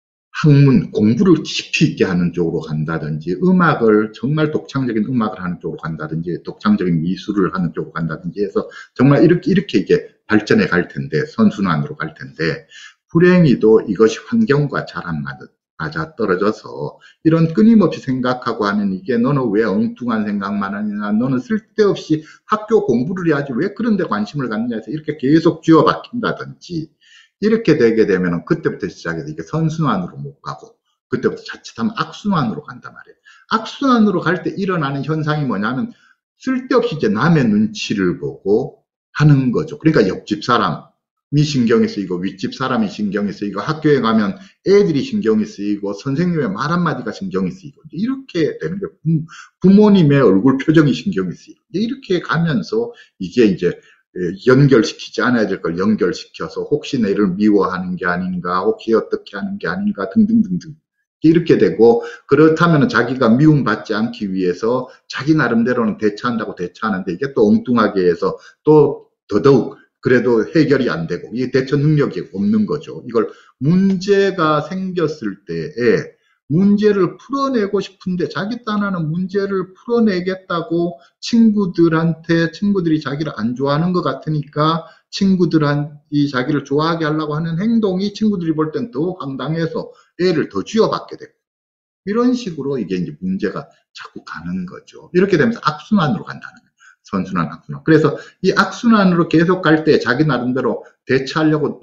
학문, 공부를 깊이 있게 하는 쪽으로 간다든지, 음악을, 정말 독창적인 음악을 하는 쪽으로 간다든지, 독창적인 미술을 하는 쪽으로 간다든지 해서 정말 이렇게 이게 발전해 갈 텐데, 선순환으로 갈 텐데, 불행히도 이것이 환경과 잘 안 맞아 떨어져서 이런 끊임없이 생각하고 하는, 이게 너는 왜 엉뚱한 생각만 하느냐, 너는 쓸데없이 학교 공부를 해야지 왜 그런 데 관심을 갖느냐 해서 이렇게 계속 쥐어 박힌다든지, 이렇게 되게 되면 그때부터 시작해서 이게 선순환으로 못 가고 그때부터 자칫하면 악순환으로 간단 말이에요. 악순환으로 갈 때 일어나는 현상이 뭐냐면, 쓸데없이 이제 남의 눈치를 보고 하는 거죠. 그러니까 옆집 사람이 신경이 쓰이고 윗집 사람이 신경이 쓰이고 학교에 가면 애들이 신경이 쓰이고 선생님의 말 한마디가 신경이 쓰이고 이렇게 되는 거예요. 부모님의 얼굴 표정이 신경이 쓰이고 이렇게 가면서 이게 이제 연결시키지 않아야 될 걸 연결시켜서 혹시 내를 미워하는 게 아닌가, 혹시 어떻게 하는 게 아닌가 등등등등 이렇게 되고, 그렇다면 자기가 미움받지 않기 위해서 자기 나름대로는 대처한다고 대처하는데 이게 또 엉뚱하게 해서 또 더더욱 그래도 해결이 안 되고 이게 대처 능력이 없는 거죠. 이걸 문제가 생겼을 때에 문제를 풀어내고 싶은데 자기 딴하는 문제를 풀어내겠다고 친구들이 자기를 안 좋아하는 것 같으니까 친구들이 자기를 좋아하게 하려고 하는 행동이 친구들이 볼 땐 더 황당해서 애를 더 쥐어받게 되고, 이런 식으로 이게 이제 문제가 자꾸 가는 거죠. 이렇게 되면서 악순환으로 간다는 거예요. 선순환, 악순환. 그래서 이 악순환으로 계속 갈 때 자기 나름대로 대처하려고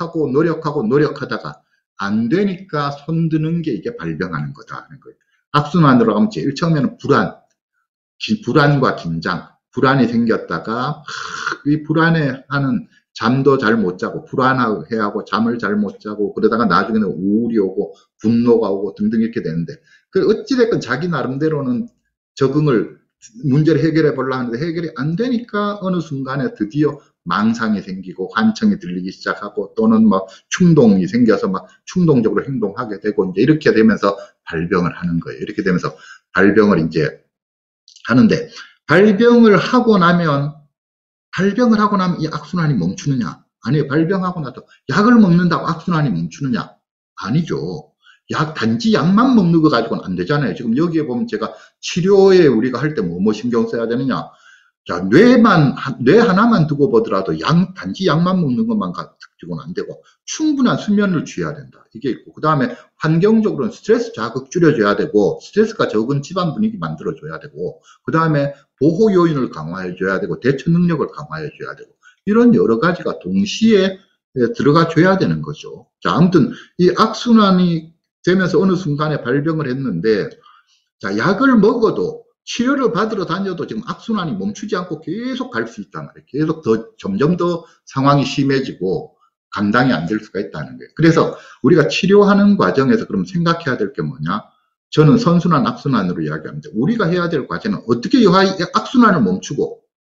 노력하다가 안 되니까 손드는 게 이게 발병하는 거다 하는 거예요. 악순환으로 가면 제일 처음에는 불안과 긴장, 불안이 생겼다가 이 불안해하는, 잠도 잘 못 자고 불안해하고 잠을 잘 못 자고 그러다가 나중에는 우울이 오고 분노가 오고 등등 이렇게 되는데, 그 어찌됐건 자기 나름대로는 문제를 해결해 보려고 하는데 해결이 안 되니까 어느 순간에 드디어 망상이 생기고 환청이 들리기 시작하고 또는 막 충동이 생겨서 막 충동적으로 행동하게 되고 이제 이렇게 되면서 발병을 하는 거예요. 이렇게 되면서 발병을 이제 하는데, 발병을 하고 나면 이 악순환이 멈추느냐? 아니요. 발병하고 나서 약을 먹는다고 악순환이 멈추느냐? 아니죠. 단지 약만 먹는 거 가지고는 안 되잖아요. 지금 여기에 보면 제가 치료에 우리가 할 때 뭐 신경 써야 되느냐? 자, 뇌 하나만 두고 보더라도 단지 약만 먹는 것만 가지고는 안 되고 충분한 수면을 취해야 된다. 이게 있고, 그 다음에 환경적으로는 스트레스 자극 줄여줘야 되고, 스트레스가 적은 집안 분위기 만들어줘야 되고, 그 다음에 보호 요인을 강화해줘야 되고, 대처 능력을 강화해줘야 되고, 이런 여러 가지가 동시에 들어가 줘야 되는 거죠. 자, 아무튼 이 악순환이 되면서 어느 순간에 발병을 했는데, 자, 약을 먹어도 치료를 받으러 다녀도 지금 악순환이 멈추지 않고 계속 갈 수 있단 말이에요. 계속 점점 더 상황이 심해지고 감당이 안 될 수가 있다는 거예요. 그래서 우리가 치료하는 과정에서 그럼 생각해야 될 게 뭐냐? 저는 선순환, 악순환으로 이야기합니다. 우리가 해야 될 과제는 어떻게 악순환을 멈추고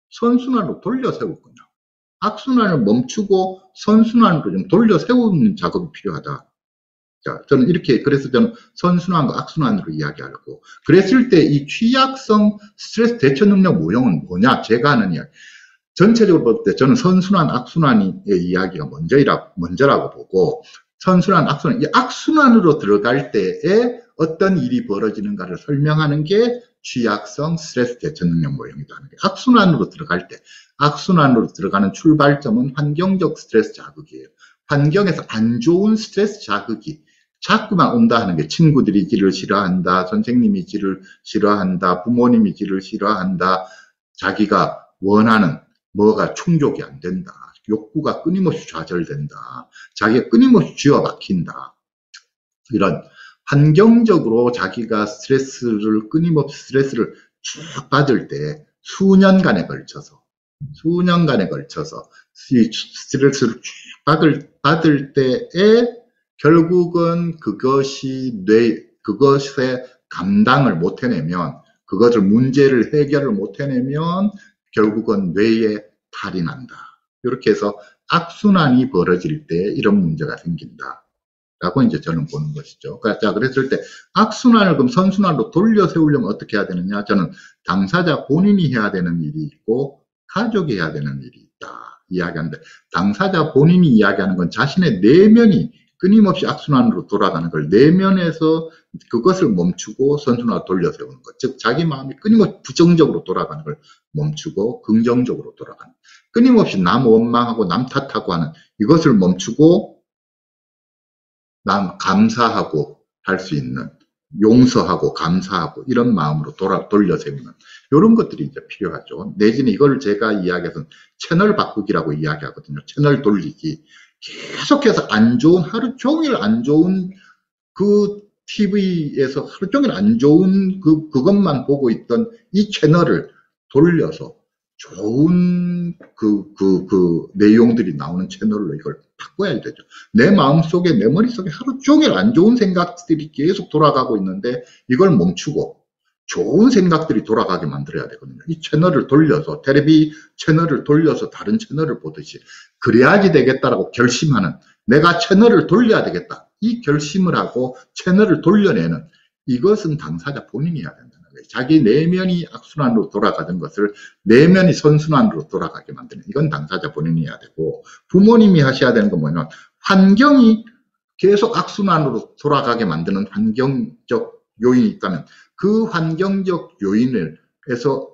선순환으로 돌려 세울 거냐. 악순환을 멈추고 선순환으로 좀 돌려 세우는 작업이 필요하다. 자, 저는 이렇게, 그래서 저는 선순환과 악순환으로 이야기하고, 그랬을 때 이 취약성 스트레스 대처 능력 모형은 뭐냐? 제가 하는 이야기. 전체적으로 볼 때 저는 선순환, 악순환의 이야기가 먼저라고 보고, 선순환, 악순환, 이 악순환으로 들어갈 때에 어떤 일이 벌어지는가를 설명하는 게 취약성 스트레스 대처 능력 모형이다. 악순환으로 들어갈 때, 악순환으로 들어가는 출발점은 환경적 스트레스 자극이에요. 환경에서 안 좋은 스트레스 자극이 자꾸만 온다 하는 게, 친구들이 지를 싫어한다, 선생님이 지를 싫어한다, 부모님이 지를 싫어한다, 자기가 원하는 뭐가 충족이 안 된다, 욕구가 끊임없이 좌절된다, 자기가 끊임없이 쥐어 박힌다, 이런 환경적으로 자기가 끊임없이 스트레스를 쭉 받을 때 수년간에 걸쳐서 이 스트레스를 쭉 받을 때에 결국은 그것의 감당을 못 해내면, 그것을 문제를 해결을 못 해내면 결국은 뇌에 탈이 난다. 이렇게 해서 악순환이 벌어질 때 이런 문제가 생긴다 라고 이제 저는 보는 것이죠. 자, 그랬을 때 악순환을 그럼 선순환으로 돌려 세우려면 어떻게 해야 되느냐? 저는 당사자 본인이 해야 되는 일이 있고 가족이 해야 되는 일이 있다 이야기하는데, 당사자 본인이 이야기하는 건 자신의 내면이 끊임없이 악순환으로 돌아가는 걸, 내면에서 그것을 멈추고 선순환으로 돌려 세우는 것. 즉 자기 마음이 끊임없이 부정적으로 돌아가는 걸 멈추고 긍정적으로 돌아가는, 끊임없이 남 원망하고 남 탓하고 하는 이것을 멈추고 남 감사하고 할 수 있는, 용서하고 감사하고 이런 마음으로 돌려 세우는 이런 것들이 이제 필요하죠. 내지는 이걸 제가 이야기해서 채널 바꾸기라고 이야기하거든요. 채널 돌리기. 계속해서 하루 종일 안 좋은 그 TV에서 하루 종일 안 좋은 그것만 보고 있던 이 채널을 돌려서 좋은 내용들이 나오는 채널로 이걸 바꿔야 되죠. 내 마음속에, 내 머릿속에 하루 종일 안 좋은 생각들이 계속 돌아가고 있는데 이걸 멈추고 좋은 생각들이 돌아가게 만들어야 되거든요. 이 채널을 돌려서, 텔레비 채널을 돌려서 다른 채널을 보듯이, 그래야지 되겠다라고 결심하는, 내가 채널을 돌려야 되겠다, 이 결심을 하고 채널을 돌려내는, 이것은 당사자 본인이 해야 된다는 거예요. 자기 내면이 악순환으로 돌아가던 것을 내면이 선순환으로 돌아가게 만드는, 이건 당사자 본인이 해야 되고, 부모님이 하셔야 되는 건 뭐냐면, 환경이 계속 악순환으로 돌아가게 만드는 환경적 요인이 있다면 그 환경적 요인을 해서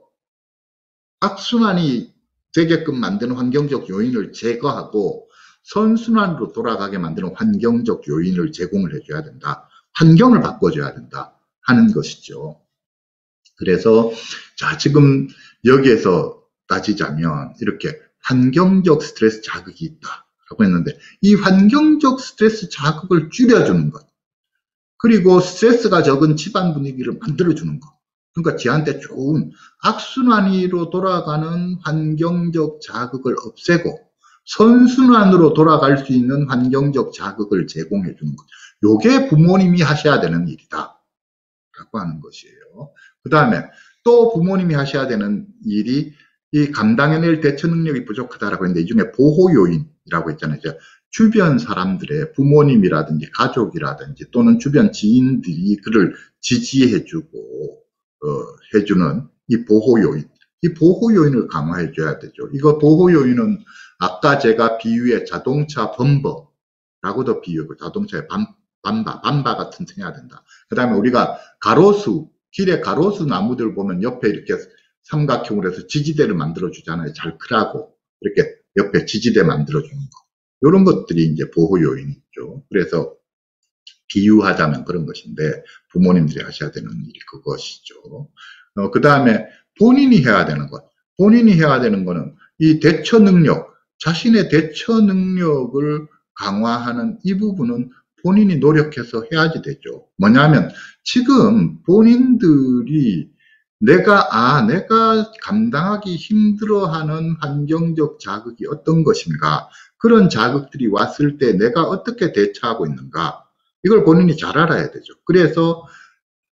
악순환이 되게끔 만드는 환경적 요인을 제거하고 선순환으로 돌아가게 만드는 환경적 요인을 제공을 해줘야 된다. 환경을 바꿔줘야 된다 하는 것이죠. 그래서 자, 지금 여기에서 따지자면 이렇게 환경적 스트레스 자극이 있다라고 했는데, 이 환경적 스트레스 자극을 줄여주는 것, 그리고 스트레스가 적은 집안 분위기를 만들어주는 것, 그러니까 지한테 좋은 악순환으로 돌아가는 환경적 자극을 없애고 선순환으로 돌아갈 수 있는 환경적 자극을 제공해 주는 것, 요게 부모님이 하셔야 되는 일이다 라고 하는 것이에요. 그 다음에 또 부모님이 하셔야 되는 일이, 이 감당해낼 대처 능력이 부족하다라고 했는데, 이 중에 보호 요인이라고 했잖아요. 주변 사람들의, 부모님이라든지 가족이라든지 또는 주변 지인들이 그를 지지해주고 해주는 이 보호 요인, 이 보호 요인을 강화해 줘야 되죠. 이거 보호 요인은 아까 제가 비유에 자동차 범버라고도 비유하고, 자동차의 밤바 같은 틈 해야 된다. 그 다음에 우리가 길에 가로수 나무들 보면 옆에 이렇게 삼각형으로 해서 지지대를 만들어 주잖아요. 잘 크라고 이렇게 옆에 지지대 만들어 주는 거, 이런 것들이 이제 보호 요인이죠. 그래서 비유하자면 그런 것인데, 부모님들이 하셔야 되는 일이 그것이죠. 그 다음에 본인이 해야 되는 거는 이 대처 능력, 자신의 대처 능력을 강화하는 이 부분은 본인이 노력해서 해야지 되죠. 뭐냐면 지금 본인들이 내가 감당하기 힘들어하는 환경적 자극이 어떤 것인가, 그런 자극들이 왔을 때 내가 어떻게 대처하고 있는가, 이걸 본인이 잘 알아야 되죠. 그래서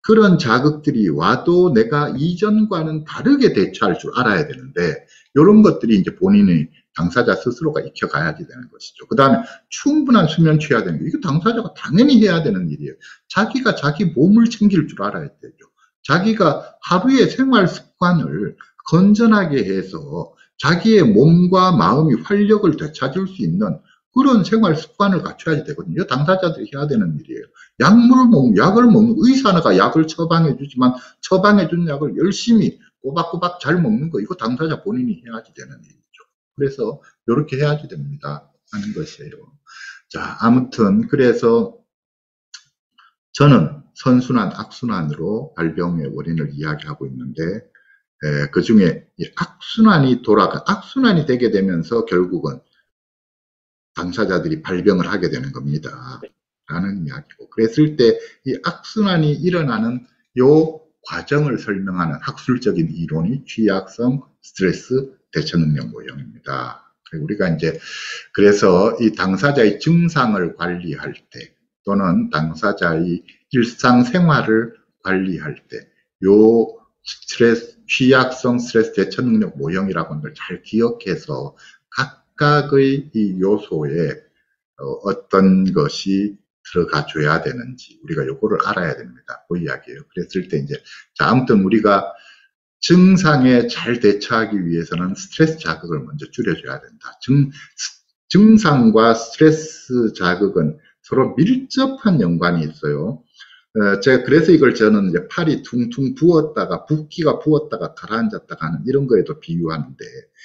그런 자극들이 와도 내가 이전과는 다르게 대처할 줄 알아야 되는데, 이런 것들이 이제 본인이 당사자 스스로가 익혀가야지 되는 것이죠. 그 다음에 충분한 수면 취해야 되는 거. 이거 당사자가 당연히 해야 되는 일이에요. 자기가 자기 몸을 챙길 줄 알아야 되죠. 자기가 하루의 생활 습관을 건전하게 해서 자기의 몸과 마음이 활력을 되찾을 수 있는 그런 생활 습관을 갖춰야 되거든요. 당사자들이 해야 되는 일이에요. 약을 먹는, 의사가 약을 처방해 주지만 처방해 준 약을 열심히 꼬박꼬박 잘 먹는 거, 이거 당사자 본인이 해야지 되는 일이죠. 그래서 이렇게 해야지 됩니다 하는 것이에요. 자, 아무튼 그래서 저는 선순환, 악순환으로 발병의 원인을 이야기하고 있는데, 그 중에 이 악순환이 되게 되면서 결국은 당사자들이 발병을 하게 되는 겁니다 라는 이야기고, 그랬을 때 이 악순환이 일어나는 요 과정을 설명하는 학술적인 이론이 취약성 스트레스 대처 능력 모형입니다. 우리가 이제 그래서 이 당사자의 증상을 관리할 때 또는 당사자의 일상생활을 관리할 때 요 취약성 스트레스 대처 능력 모형이라고 하는 걸 잘 기억해서 각각의 이 요소에 어떤 것이 들어가 줘야 되는지 우리가 요거를 알아야 됩니다. 그 이야기예요. 그랬을 때 이제, 자, 아무튼 우리가 증상에 잘 대처하기 위해서는 스트레스 자극을 먼저 줄여줘야 된다. 증상과 스트레스 자극은 서로 밀접한 연관이 있어요. 제가 그래서 이걸 저는 이제 팔이 퉁퉁 부었다가 붓기가 부었다가 가라앉았다가 하는 이런 거에도 비유하는데,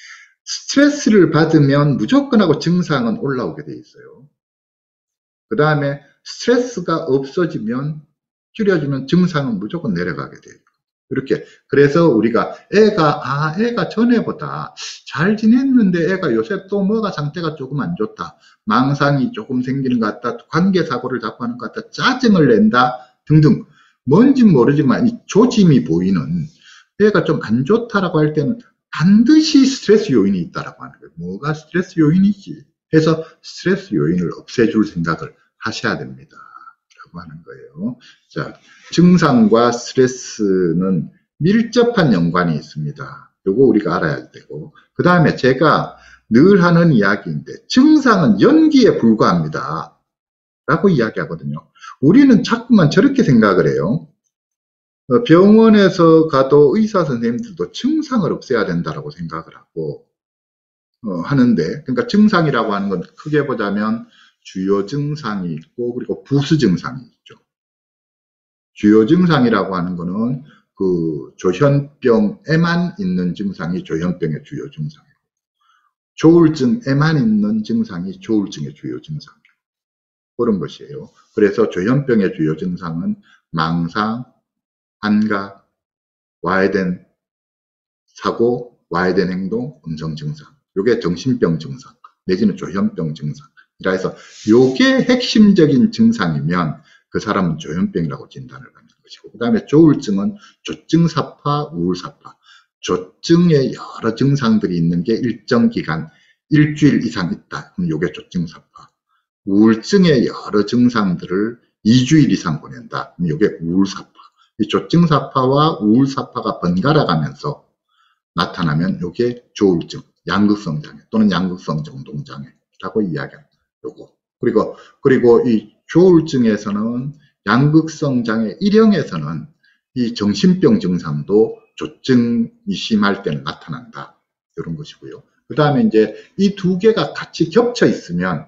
스트레스를 받으면 무조건 하고 증상은 올라오게 돼 있어요. 그 다음에 스트레스가 없어지면, 줄여주면 증상은 무조건 내려가게 돼요. 이렇게. 그래서 우리가 애가 전에보다 잘 지냈는데 애가 요새 또 뭐가 상태가 조금 안 좋다. 망상이 조금 생기는 것 같다. 관계사고를 자꾸 하는 것 같다. 짜증을 낸다. 등등. 뭔진 모르지만 이 조짐이 보이는, 애가 좀 안 좋다라고 할 때는 반드시 스트레스 요인이 있다라고 하는 거예요. 뭐가 스트레스 요인이지? 해서 스트레스 요인을 없애줄 생각을 하셔야 됩니다. 라고 하는 거예요. 자, 증상과 스트레스는 밀접한 연관이 있습니다. 요거 우리가 알아야 되고, 그 다음에 제가 늘 하는 이야기인데, 증상은 연기에 불과합니다. 라고 이야기하거든요. 우리는 자꾸만 저렇게 생각을 해요. 병원에서 가도 의사 선생님들도 증상을 없애야 된다라고 생각을 하고 하는데, 그러니까 증상이라고 하는 건 크게 보자면 주요 증상이 있고 그리고 부수 증상이 있죠. 주요 증상이라고 하는 거는 그 조현병에만 있는 증상이 조현병의 주요 증상이고, 조울증에만 있는 증상이 조울증의 주요 증상이에요. 그런 것이에요. 그래서 조현병의 주요 증상은 망상, 안각, 와해된 사고, 와해된 행동, 음성 증상. 요게 정신병 증상 내지는 조현병 증상이라 해서 요게 핵심적인 증상이면 그 사람은 조현병이라고 진단을 받는 것이고, 그 다음에 조울증은 조증사파, 우울사파. 조증에 여러 증상들이 있는 게 일정 기간, 일주일 이상 있다. 그럼 요게 조증사파. 우울증의 여러 증상들을 2주일 이상 보낸다. 그럼 요게 우울사파. 이 조증사파와 우울사파가 번갈아 가면서 나타나면 요게 조울증, 양극성 장애 또는 양극성 정동장애라고 이야기합니다. 요거. 그리고 이 조울증에서는 양극성 장애 1형에서는 이 정신병 증상도 조증이 심할 때는 나타난다. 이런 것이고요. 그 다음에 이제 이 두 개가 같이 겹쳐 있으면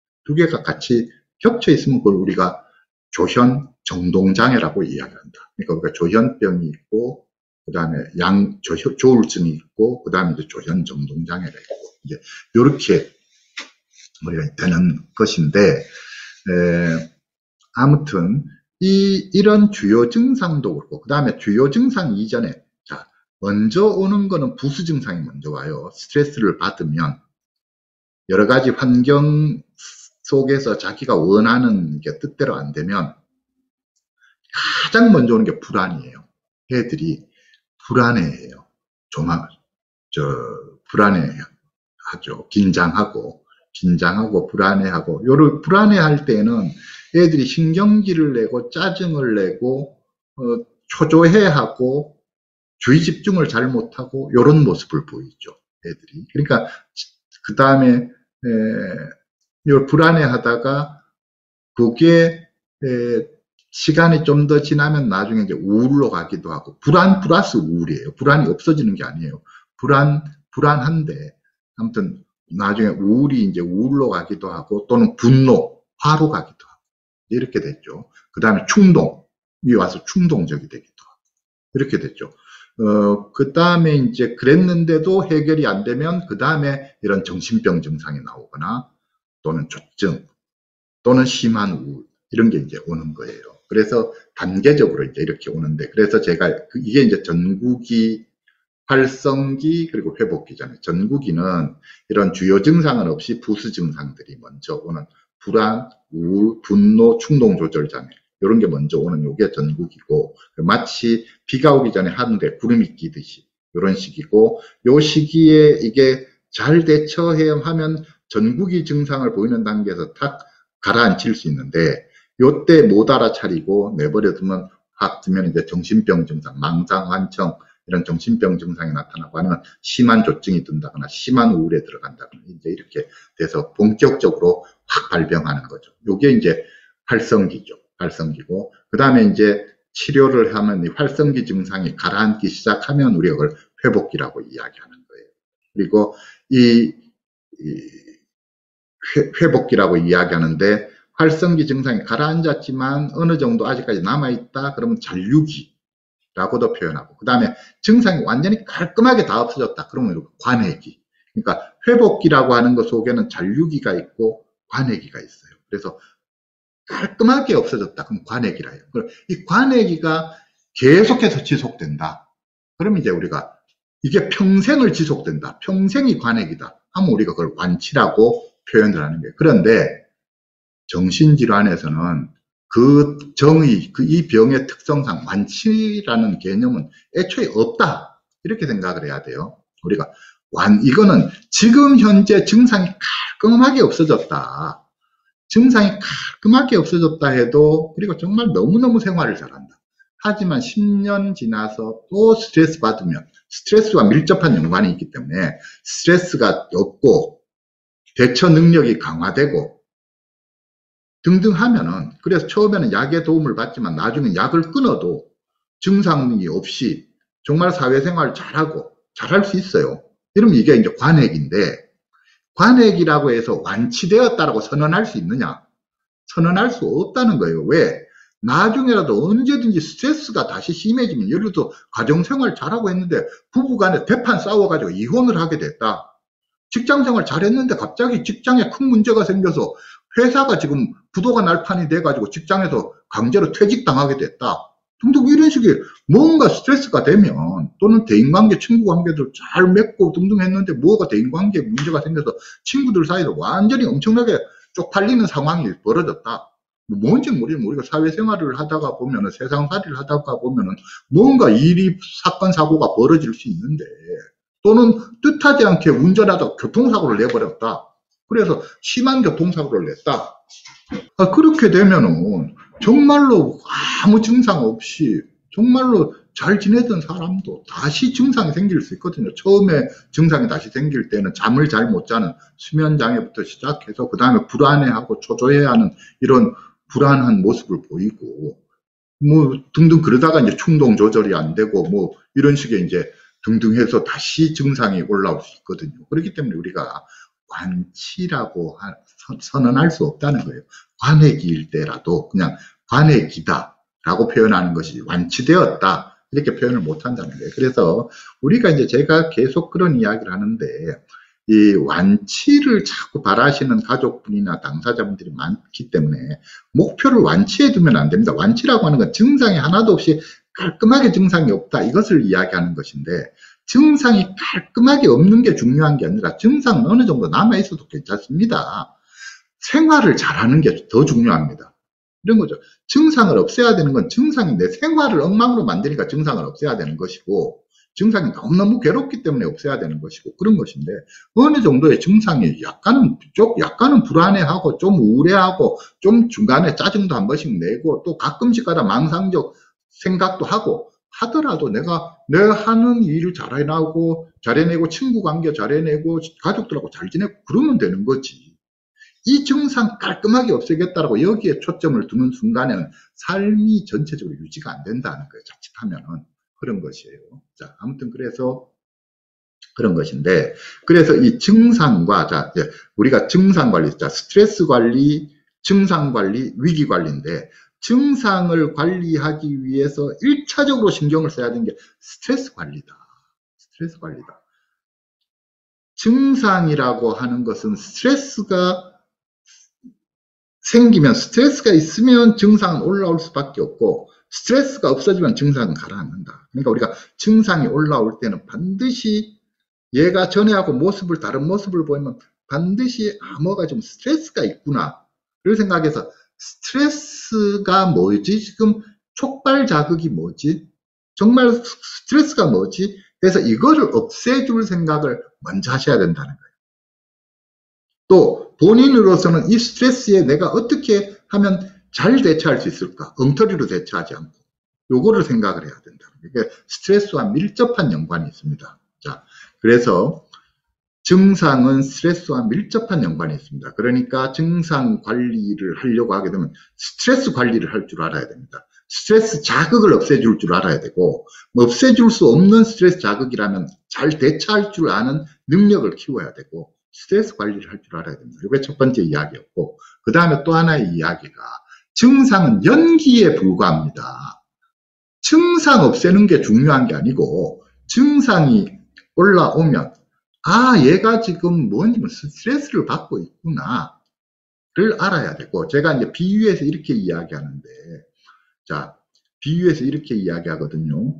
그걸 우리가 조현 정동장애라고 이야기한다. 그러니까 조현병이 있고, 그 다음에 조울증이 있고, 그 다음에 이제 조현 정동장애가 있고, 이제 요렇게 우리가 되는 것인데, 아무튼 이런 주요 증상도 그렇고, 그 다음에 주요 증상 이전에, 자, 먼저 오는 거는 부수 증상이 먼저 와요. 스트레스를 받으면 여러 가지 환경 속에서 자기가 원하는 게 뜻대로 안 되면 가장 먼저 오는 게 불안이에요. 애들이 불안해해요. 불안해하죠. 긴장하고 불안해하고, 요를 불안해할 때는 애들이 신경질을 내고 짜증을 내고 초조해하고 주의 집중을 잘 못하고 이런 모습을 보이죠, 애들이. 그러니까 그 다음에 불안해하다가 그게 시간이 좀 더 지나면 나중에 이제 우울로 가기도 하고, 불안 플러스 우울이에요. 불안이 없어지는 게 아니에요. 불안한데 아무튼 나중에 우울이 이제 우울로 가기도 하고, 또는 분노, 화로 가기도 하고, 이렇게 됐죠. 그 다음에 충동이 와서 충동적이 되기도 하고, 이렇게 됐죠. 그 다음에 이제 그랬는데도 해결이 안 되면 그 다음에 이런 정신병 증상이 나오거나, 또는 조증, 또는 심한 우울, 이런 게 이제 오는 거예요. 그래서 단계적으로 이제 이렇게 오는데, 그래서 제가 이게 이제 전구기, 활성기, 그리고 회복기잖아요. 전구기는 이런 주요 증상은 없이 부수 증상들이 먼저 오는, 불안, 우울, 분노, 충동 조절 장애, 이런 게 먼저 오는 요게 전구기고, 마치 비가 오기 전에 하늘에 구름이 끼듯이 이런 시기고, 요 시기에 이게 잘 대처해야 하면 전구기 증상을 보이는 단계에서 탁 가라앉힐 수 있는데, 요때 못 알아차리고 내버려두면 확 두면 이제 정신병 증상, 망상, 환청, 이런 정신병 증상이 나타나고, 아니면 심한 조증이 든다거나 심한 우울에 들어간다거나, 이제 이렇게 돼서 본격적으로 확 발병하는 거죠. 요게 이제 활성기죠. 활성기고, 그 다음에 이제 치료를 하면 이 활성기 증상이 가라앉기 시작하면 우리가 그걸 회복기라고 이야기하는 거예요. 그리고 이 회복기라고 이야기하는데, 활성기 증상이 가라앉았지만 어느 정도 아직까지 남아있다 그러면 잔류기라고도 표현하고, 그 다음에 증상이 완전히 깔끔하게 다 없어졌다 그러면 관해기. 그러니까 회복기라고 하는 것 속에는 잔류기가 있고 관해기가 있어요. 그래서 깔끔하게 없어졌다 그럼 관해기라 해요. 이 관해기가 계속해서 지속된다 그러면 이제 우리가 이게 평생을 지속된다, 평생이 관해기다 하면 우리가 그걸 완치라고 표현을 하는 거예요. 그런데 정신질환에서는 이 병의 특성상 완치라는 개념은 애초에 없다, 이렇게 생각을 해야 돼요. 우리가 이거는 지금 현재 증상이 깔끔하게 없어졌다, 증상이 깔끔하게 없어졌다 해도, 그리고 정말 너무너무 생활을 잘한다. 하지만 10년 지나서 또 스트레스 받으면, 스트레스와 밀접한 연관이 있기 때문에 스트레스가 없고 대처 능력이 강화되고 등등 하면은, 그래서 처음에는 약의 도움을 받지만 나중에 약을 끊어도 증상이 없이 정말 사회생활을 잘하고 잘할 수 있어요. 이러면 이게 이제 관핵인데, 관핵이라고 해서 완치되었다라고 선언할 수 있느냐? 선언할 수 없다는 거예요. 왜? 나중에라도 언제든지 스트레스가 다시 심해지면, 예를 들어 가정생활 잘하고 했는데 부부간에 대판 싸워가지고 이혼을 하게 됐다. 직장생활 잘했는데 갑자기 직장에 큰 문제가 생겨서 회사가 지금 부도가 날 판이 돼가지고 직장에서 강제로 퇴직당하게 됐다 등등, 이런 식의 뭔가 스트레스가 되면, 또는 대인관계, 친구관계들 잘 맺고 등등 했는데 뭐가 대인관계에 문제가 생겨서 친구들 사이로 완전히 엄청나게 쪽팔리는 상황이 벌어졌다. 뭔지 모르지만 우리가 사회생활을 하다가 보면은, 세상살이를 하다가 보면은 뭔가 일이, 사건, 사고가 벌어질 수 있는데, 또는 뜻하지 않게 운전하다가 교통사고를 내버렸다. 그래서 심한 교통사고를 냈다. 그렇게 되면은 정말로 아무 증상 없이 정말로 잘 지내던 사람도 다시 증상이 생길 수 있거든요. 처음에 증상이 다시 생길 때는 잠을 잘 못 자는 수면장애부터 시작해서 그 다음에 불안해하고 초조해하는 이런 불안한 모습을 보이고, 뭐 등등, 그러다가 이제 충동 조절이 안 되고 뭐 이런 식의 이제 등등 해서 다시 증상이 올라올 수 있거든요. 그렇기 때문에 우리가 완치라고 선언할 수 없다는 거예요. 관해기일 때라도 그냥 관해기다 라고 표현하는 것이 완치되었다, 이렇게 표현을 못 한다는 거예요. 그래서 우리가 이제, 제가 계속 그런 이야기를 하는데, 이 완치를 자꾸 바라시는 가족분이나 당사자분들이 많기 때문에 목표를 완치해 두면 안 됩니다. 완치라고 하는 건 증상이 하나도 없이 깔끔하게 증상이 없다, 이것을 이야기하는 것인데, 증상이 깔끔하게 없는 게 중요한 게 아니라 증상은 어느 정도 남아있어도 괜찮습니다. 생활을 잘하는 게 더 중요합니다. 이런 거죠. 증상을 없애야 되는 건, 증상이 내 생활을 엉망으로 만드니까 증상을 없애야 되는 것이고, 증상이 너무너무 괴롭기 때문에 없애야 되는 것이고, 그런 것인데, 어느 정도의 증상이 약간은 불안해하고 좀 우울해하고 좀 중간에 짜증도 한 번씩 내고 또 가끔씩 가다 망상적 생각도 하고, 하더라도 내가 하는 일을 잘해내고, 친구 관계 잘해내고, 가족들하고 잘 지내고, 그러면 되는 거지. 이 증상 깔끔하게 없애겠다라고 여기에 초점을 두는 순간에는 삶이 전체적으로 유지가 안 된다는 거예요. 자칫하면은. 그런 것이에요. 자, 아무튼 그래서 그런 것인데, 그래서 이 증상과, 자, 이제 우리가 증상 관리, 자, 스트레스 관리, 증상 관리, 위기 관리인데, 증상을 관리하기 위해서 1차적으로 신경을 써야 되는 게 스트레스 관리다. 스트레스 관리다. 증상이라고 하는 것은 스트레스가 생기면, 스트레스가 있으면 증상은 올라올 수밖에 없고, 스트레스가 없어지면 증상은 가라앉는다. 그러니까 우리가 증상이 올라올 때는 반드시 얘가 전에하고 다른 모습을 보이면 반드시 뭐가 좀 스트레스가 있구나. 를 생각해서 스트레스가 뭐지? 지금 촉발 자극이 뭐지? 정말 스트레스가 뭐지? 그래서 이거를 없애줄 생각을 먼저 하셔야 된다는 거예요. 또 본인으로서는 이 스트레스에 내가 어떻게 하면 잘 대처할 수 있을까? 엉터리로 대처하지 않고 요거를 생각을 해야 된다는 거예요. 그러니까 스트레스와 밀접한 연관이 있습니다. 자, 그래서 증상은 스트레스와 밀접한 연관이 있습니다. 그러니까 증상 관리를 하려고 하게 되면 스트레스 관리를 할 줄 알아야 됩니다. 스트레스 자극을 없애줄 줄 알아야 되고, 없애줄 수 없는 스트레스 자극이라면 잘 대처할 줄 아는 능력을 키워야 되고, 스트레스 관리를 할 줄 알아야 됩니다. 이게 첫 번째 이야기였고, 그 다음에 또 하나의 이야기가 증상은 연기에 불과합니다. 증상 없애는 게 중요한 게 아니고, 증상이 올라오면 얘가 지금 뭔지 스트레스를 받고 있구나 를 알아야 되고, 제가 이제 비유해서 이렇게 이야기하는데, 자, 비유해서 이렇게 이야기하거든요.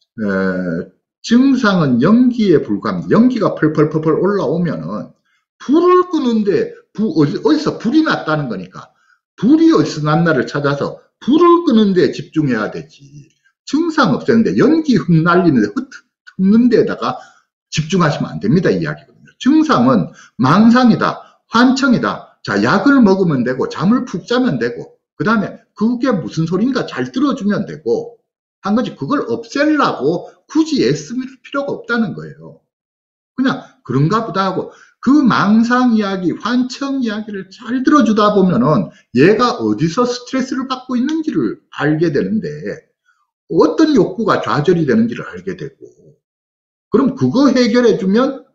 증상은 연기에 불과합니다. 연기가 펄펄펄 올라오면은 불을 끄는데 어디서 불이 났다는 거니까 불이 어디서 났나를 찾아서 불을 끄는데 집중해야 되지. 증상 없애는데 연기 흩날리는데 흩는 데다가 집중하시면 안 됩니다. 이야기거든요. 증상은 망상이다, 환청이다. 자, 약을 먹으면 되고 잠을 푹 자면 되고, 그 다음에 그게 무슨 소린가 잘 들어주면 되고 한 거지, 그걸 없애려고 굳이 애쓸 필요가 없다는 거예요. 그냥 그런가 보다 하고 그 망상 이야기, 환청 이야기를 잘 들어주다 보면은 얘가 어디서 스트레스를 받고 있는지를 알게 되는데, 어떤 욕구가 좌절이 되는지를 알게 되고, 그럼 그거 해결해주면,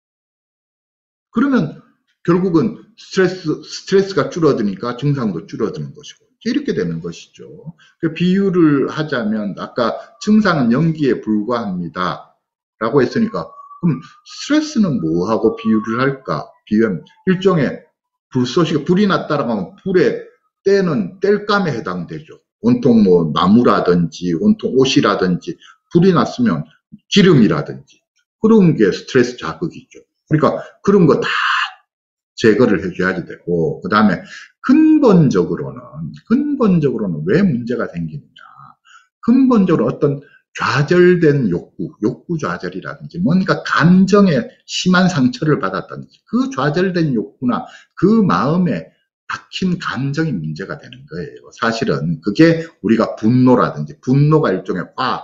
그러면 결국은 스트레스가 줄어드니까 증상도 줄어드는 것이고, 이렇게 되는 것이죠. 비유를 하자면, 아까 증상은 연기에 불과합니다 라고 했으니까, 그럼 스트레스는 뭐하고 비유를 할까? 비유하면 일종의 불쏘시개, 불이 났다라고 하면 불의 때는 땔감에 해당되죠. 온통 뭐 나무라든지 온통 옷이라든지 불이 났으면 기름이라든지 그런 게 스트레스 자극이죠. 그러니까 그런 거 다 제거를 해줘야지 되고, 그 다음에 근본적으로는 왜 문제가 생기느냐. 근본적으로 어떤 좌절된 욕구 좌절이라든지 뭔가 감정에 심한 상처를 받았다든지 그 좌절된 욕구나 그 마음에 박힌 감정이 문제가 되는 거예요. 사실은 그게 우리가 분노가 일종의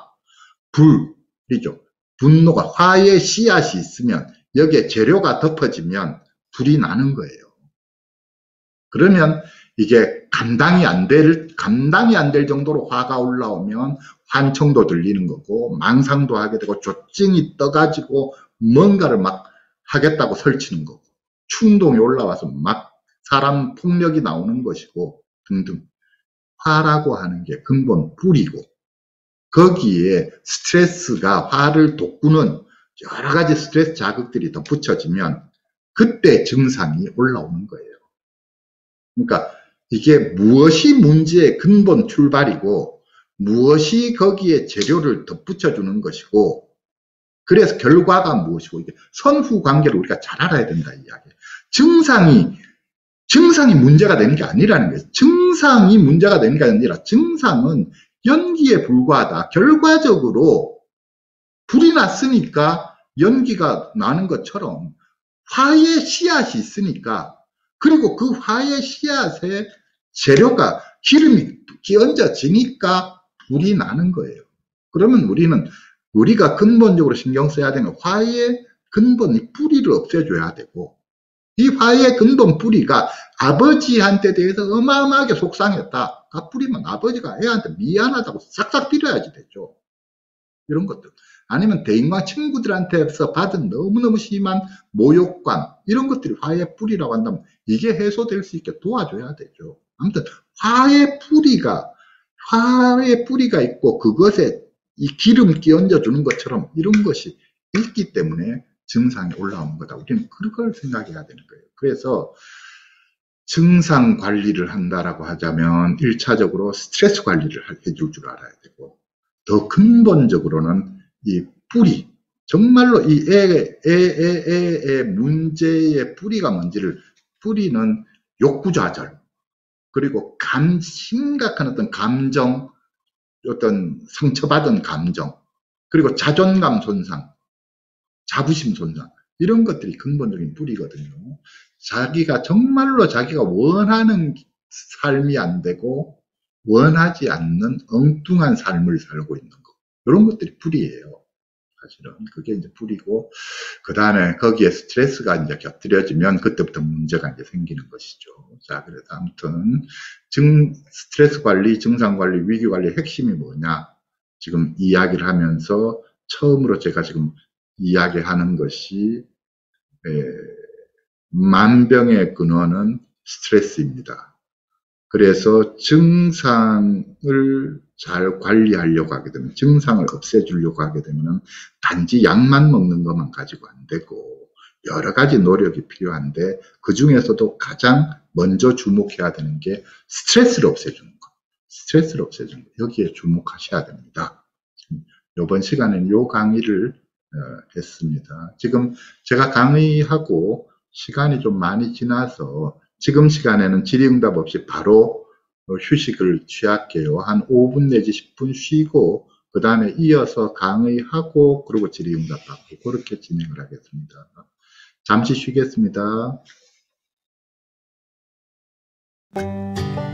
불이죠. 분노가 화의 씨앗이 있으면 여기에 재료가 덮어지면 불이 나는 거예요. 그러면 이게 감당이 안 될 정도로 화가 올라오면 환청도 들리는 거고, 망상도 하게 되고, 조증이 떠가지고 뭔가를 막 하겠다고 설치는 거고, 충동이 올라와서 막 사람 폭력이 나오는 것이고 등등. 화라고 하는 게 근본 불이고, 거기에 스트레스가 화를 돋구는 여러 가지 스트레스 자극들이 덧붙여지면 그때 증상이 올라오는 거예요. 그러니까 이게 무엇이 문제의 근본 출발이고 무엇이 거기에 재료를 덧붙여주는 것이고, 그래서 결과가 무엇이고, 이게 선후 관계를 우리가 잘 알아야 된다 이 이야기예요. 증상이 문제가 되는 게 아니라는 거예요. 증상이 문제가 되는 게 아니라 증상은 연기에 불과하다. 결과적으로 불이 났으니까 연기가 나는 것처럼 화의 씨앗이 있으니까, 그리고 그 화의 씨앗에 재료가 기름이 끼얹어지니까 불이 나는 거예요. 그러면 우리가 근본적으로 신경 써야 되는 화의 근본, 이 뿌리를 없애줘야 되고, 이 화의 근본 뿌리가 아버지한테 대해서 어마어마하게 속상했다. 그 뿌리면 아버지가 애한테 미안하다고 싹싹 빌어야지 되죠. 이런 것들. 아니면 대인과 친구들한테서 받은 너무너무 심한 모욕감, 이런 것들이 화의 뿌리라고 한다면 이게 해소될 수 있게 도와줘야 되죠. 아무튼 화의 뿌리가 있고 그것에 이 기름 끼얹어 주는 것처럼 이런 것이 있기 때문에 증상이 올라오는 거다. 우리는 그걸 생각해야 되는 거예요. 그래서 증상 관리를 한다라고 하자면 1차적으로 스트레스 관리를 해줄 줄 알아야 되고, 더 근본적으로는 이 뿌리, 정말로 이 애의 문제의 뿌리가 뭔지를, 뿌리는 욕구 좌절, 그리고 심각한 어떤 감정, 어떤 상처받은 감정, 그리고 자존감 손상, 자부심 손상, 이런 것들이 근본적인 뿌리거든요. 정말로 자기가 원하는 삶이 안 되고 원하지 않는 엉뚱한 삶을 살고 있는 거, 이런 것들이 뿌리예요. 사실은 그게 이제 뿌리고, 그 다음에 거기에 스트레스가 이제 곁들여지면 그때부터 문제가 이제 생기는 것이죠. 자, 그래서 아무튼 스트레스 관리, 증상 관리, 위기 관리의 핵심이 뭐냐, 지금 이야기를 하면서 처음으로 제가 지금 이야기하는 것이, 만병의 근원은 스트레스입니다. 그래서 증상을 잘 관리하려고 하게 되면, 증상을 없애주려고 하게 되면 단지 약만 먹는 것만 가지고 안 되고 여러 가지 노력이 필요한데, 그 중에서도 가장 먼저 주목해야 되는 게 스트레스를 없애주는 것. 스트레스를 없애주는 것. 여기에 주목하셔야 됩니다. 이번 시간에는 이 강의를 했습니다. 지금 제가 강의하고 시간이 좀 많이 지나서 지금 시간에는 질의응답 없이 바로 휴식을 취할게요. 한 5분 내지 10분 쉬고 그 다음에 이어서 강의하고 그리고 질의응답 받고 그렇게 진행을 하겠습니다. 잠시 쉬겠습니다.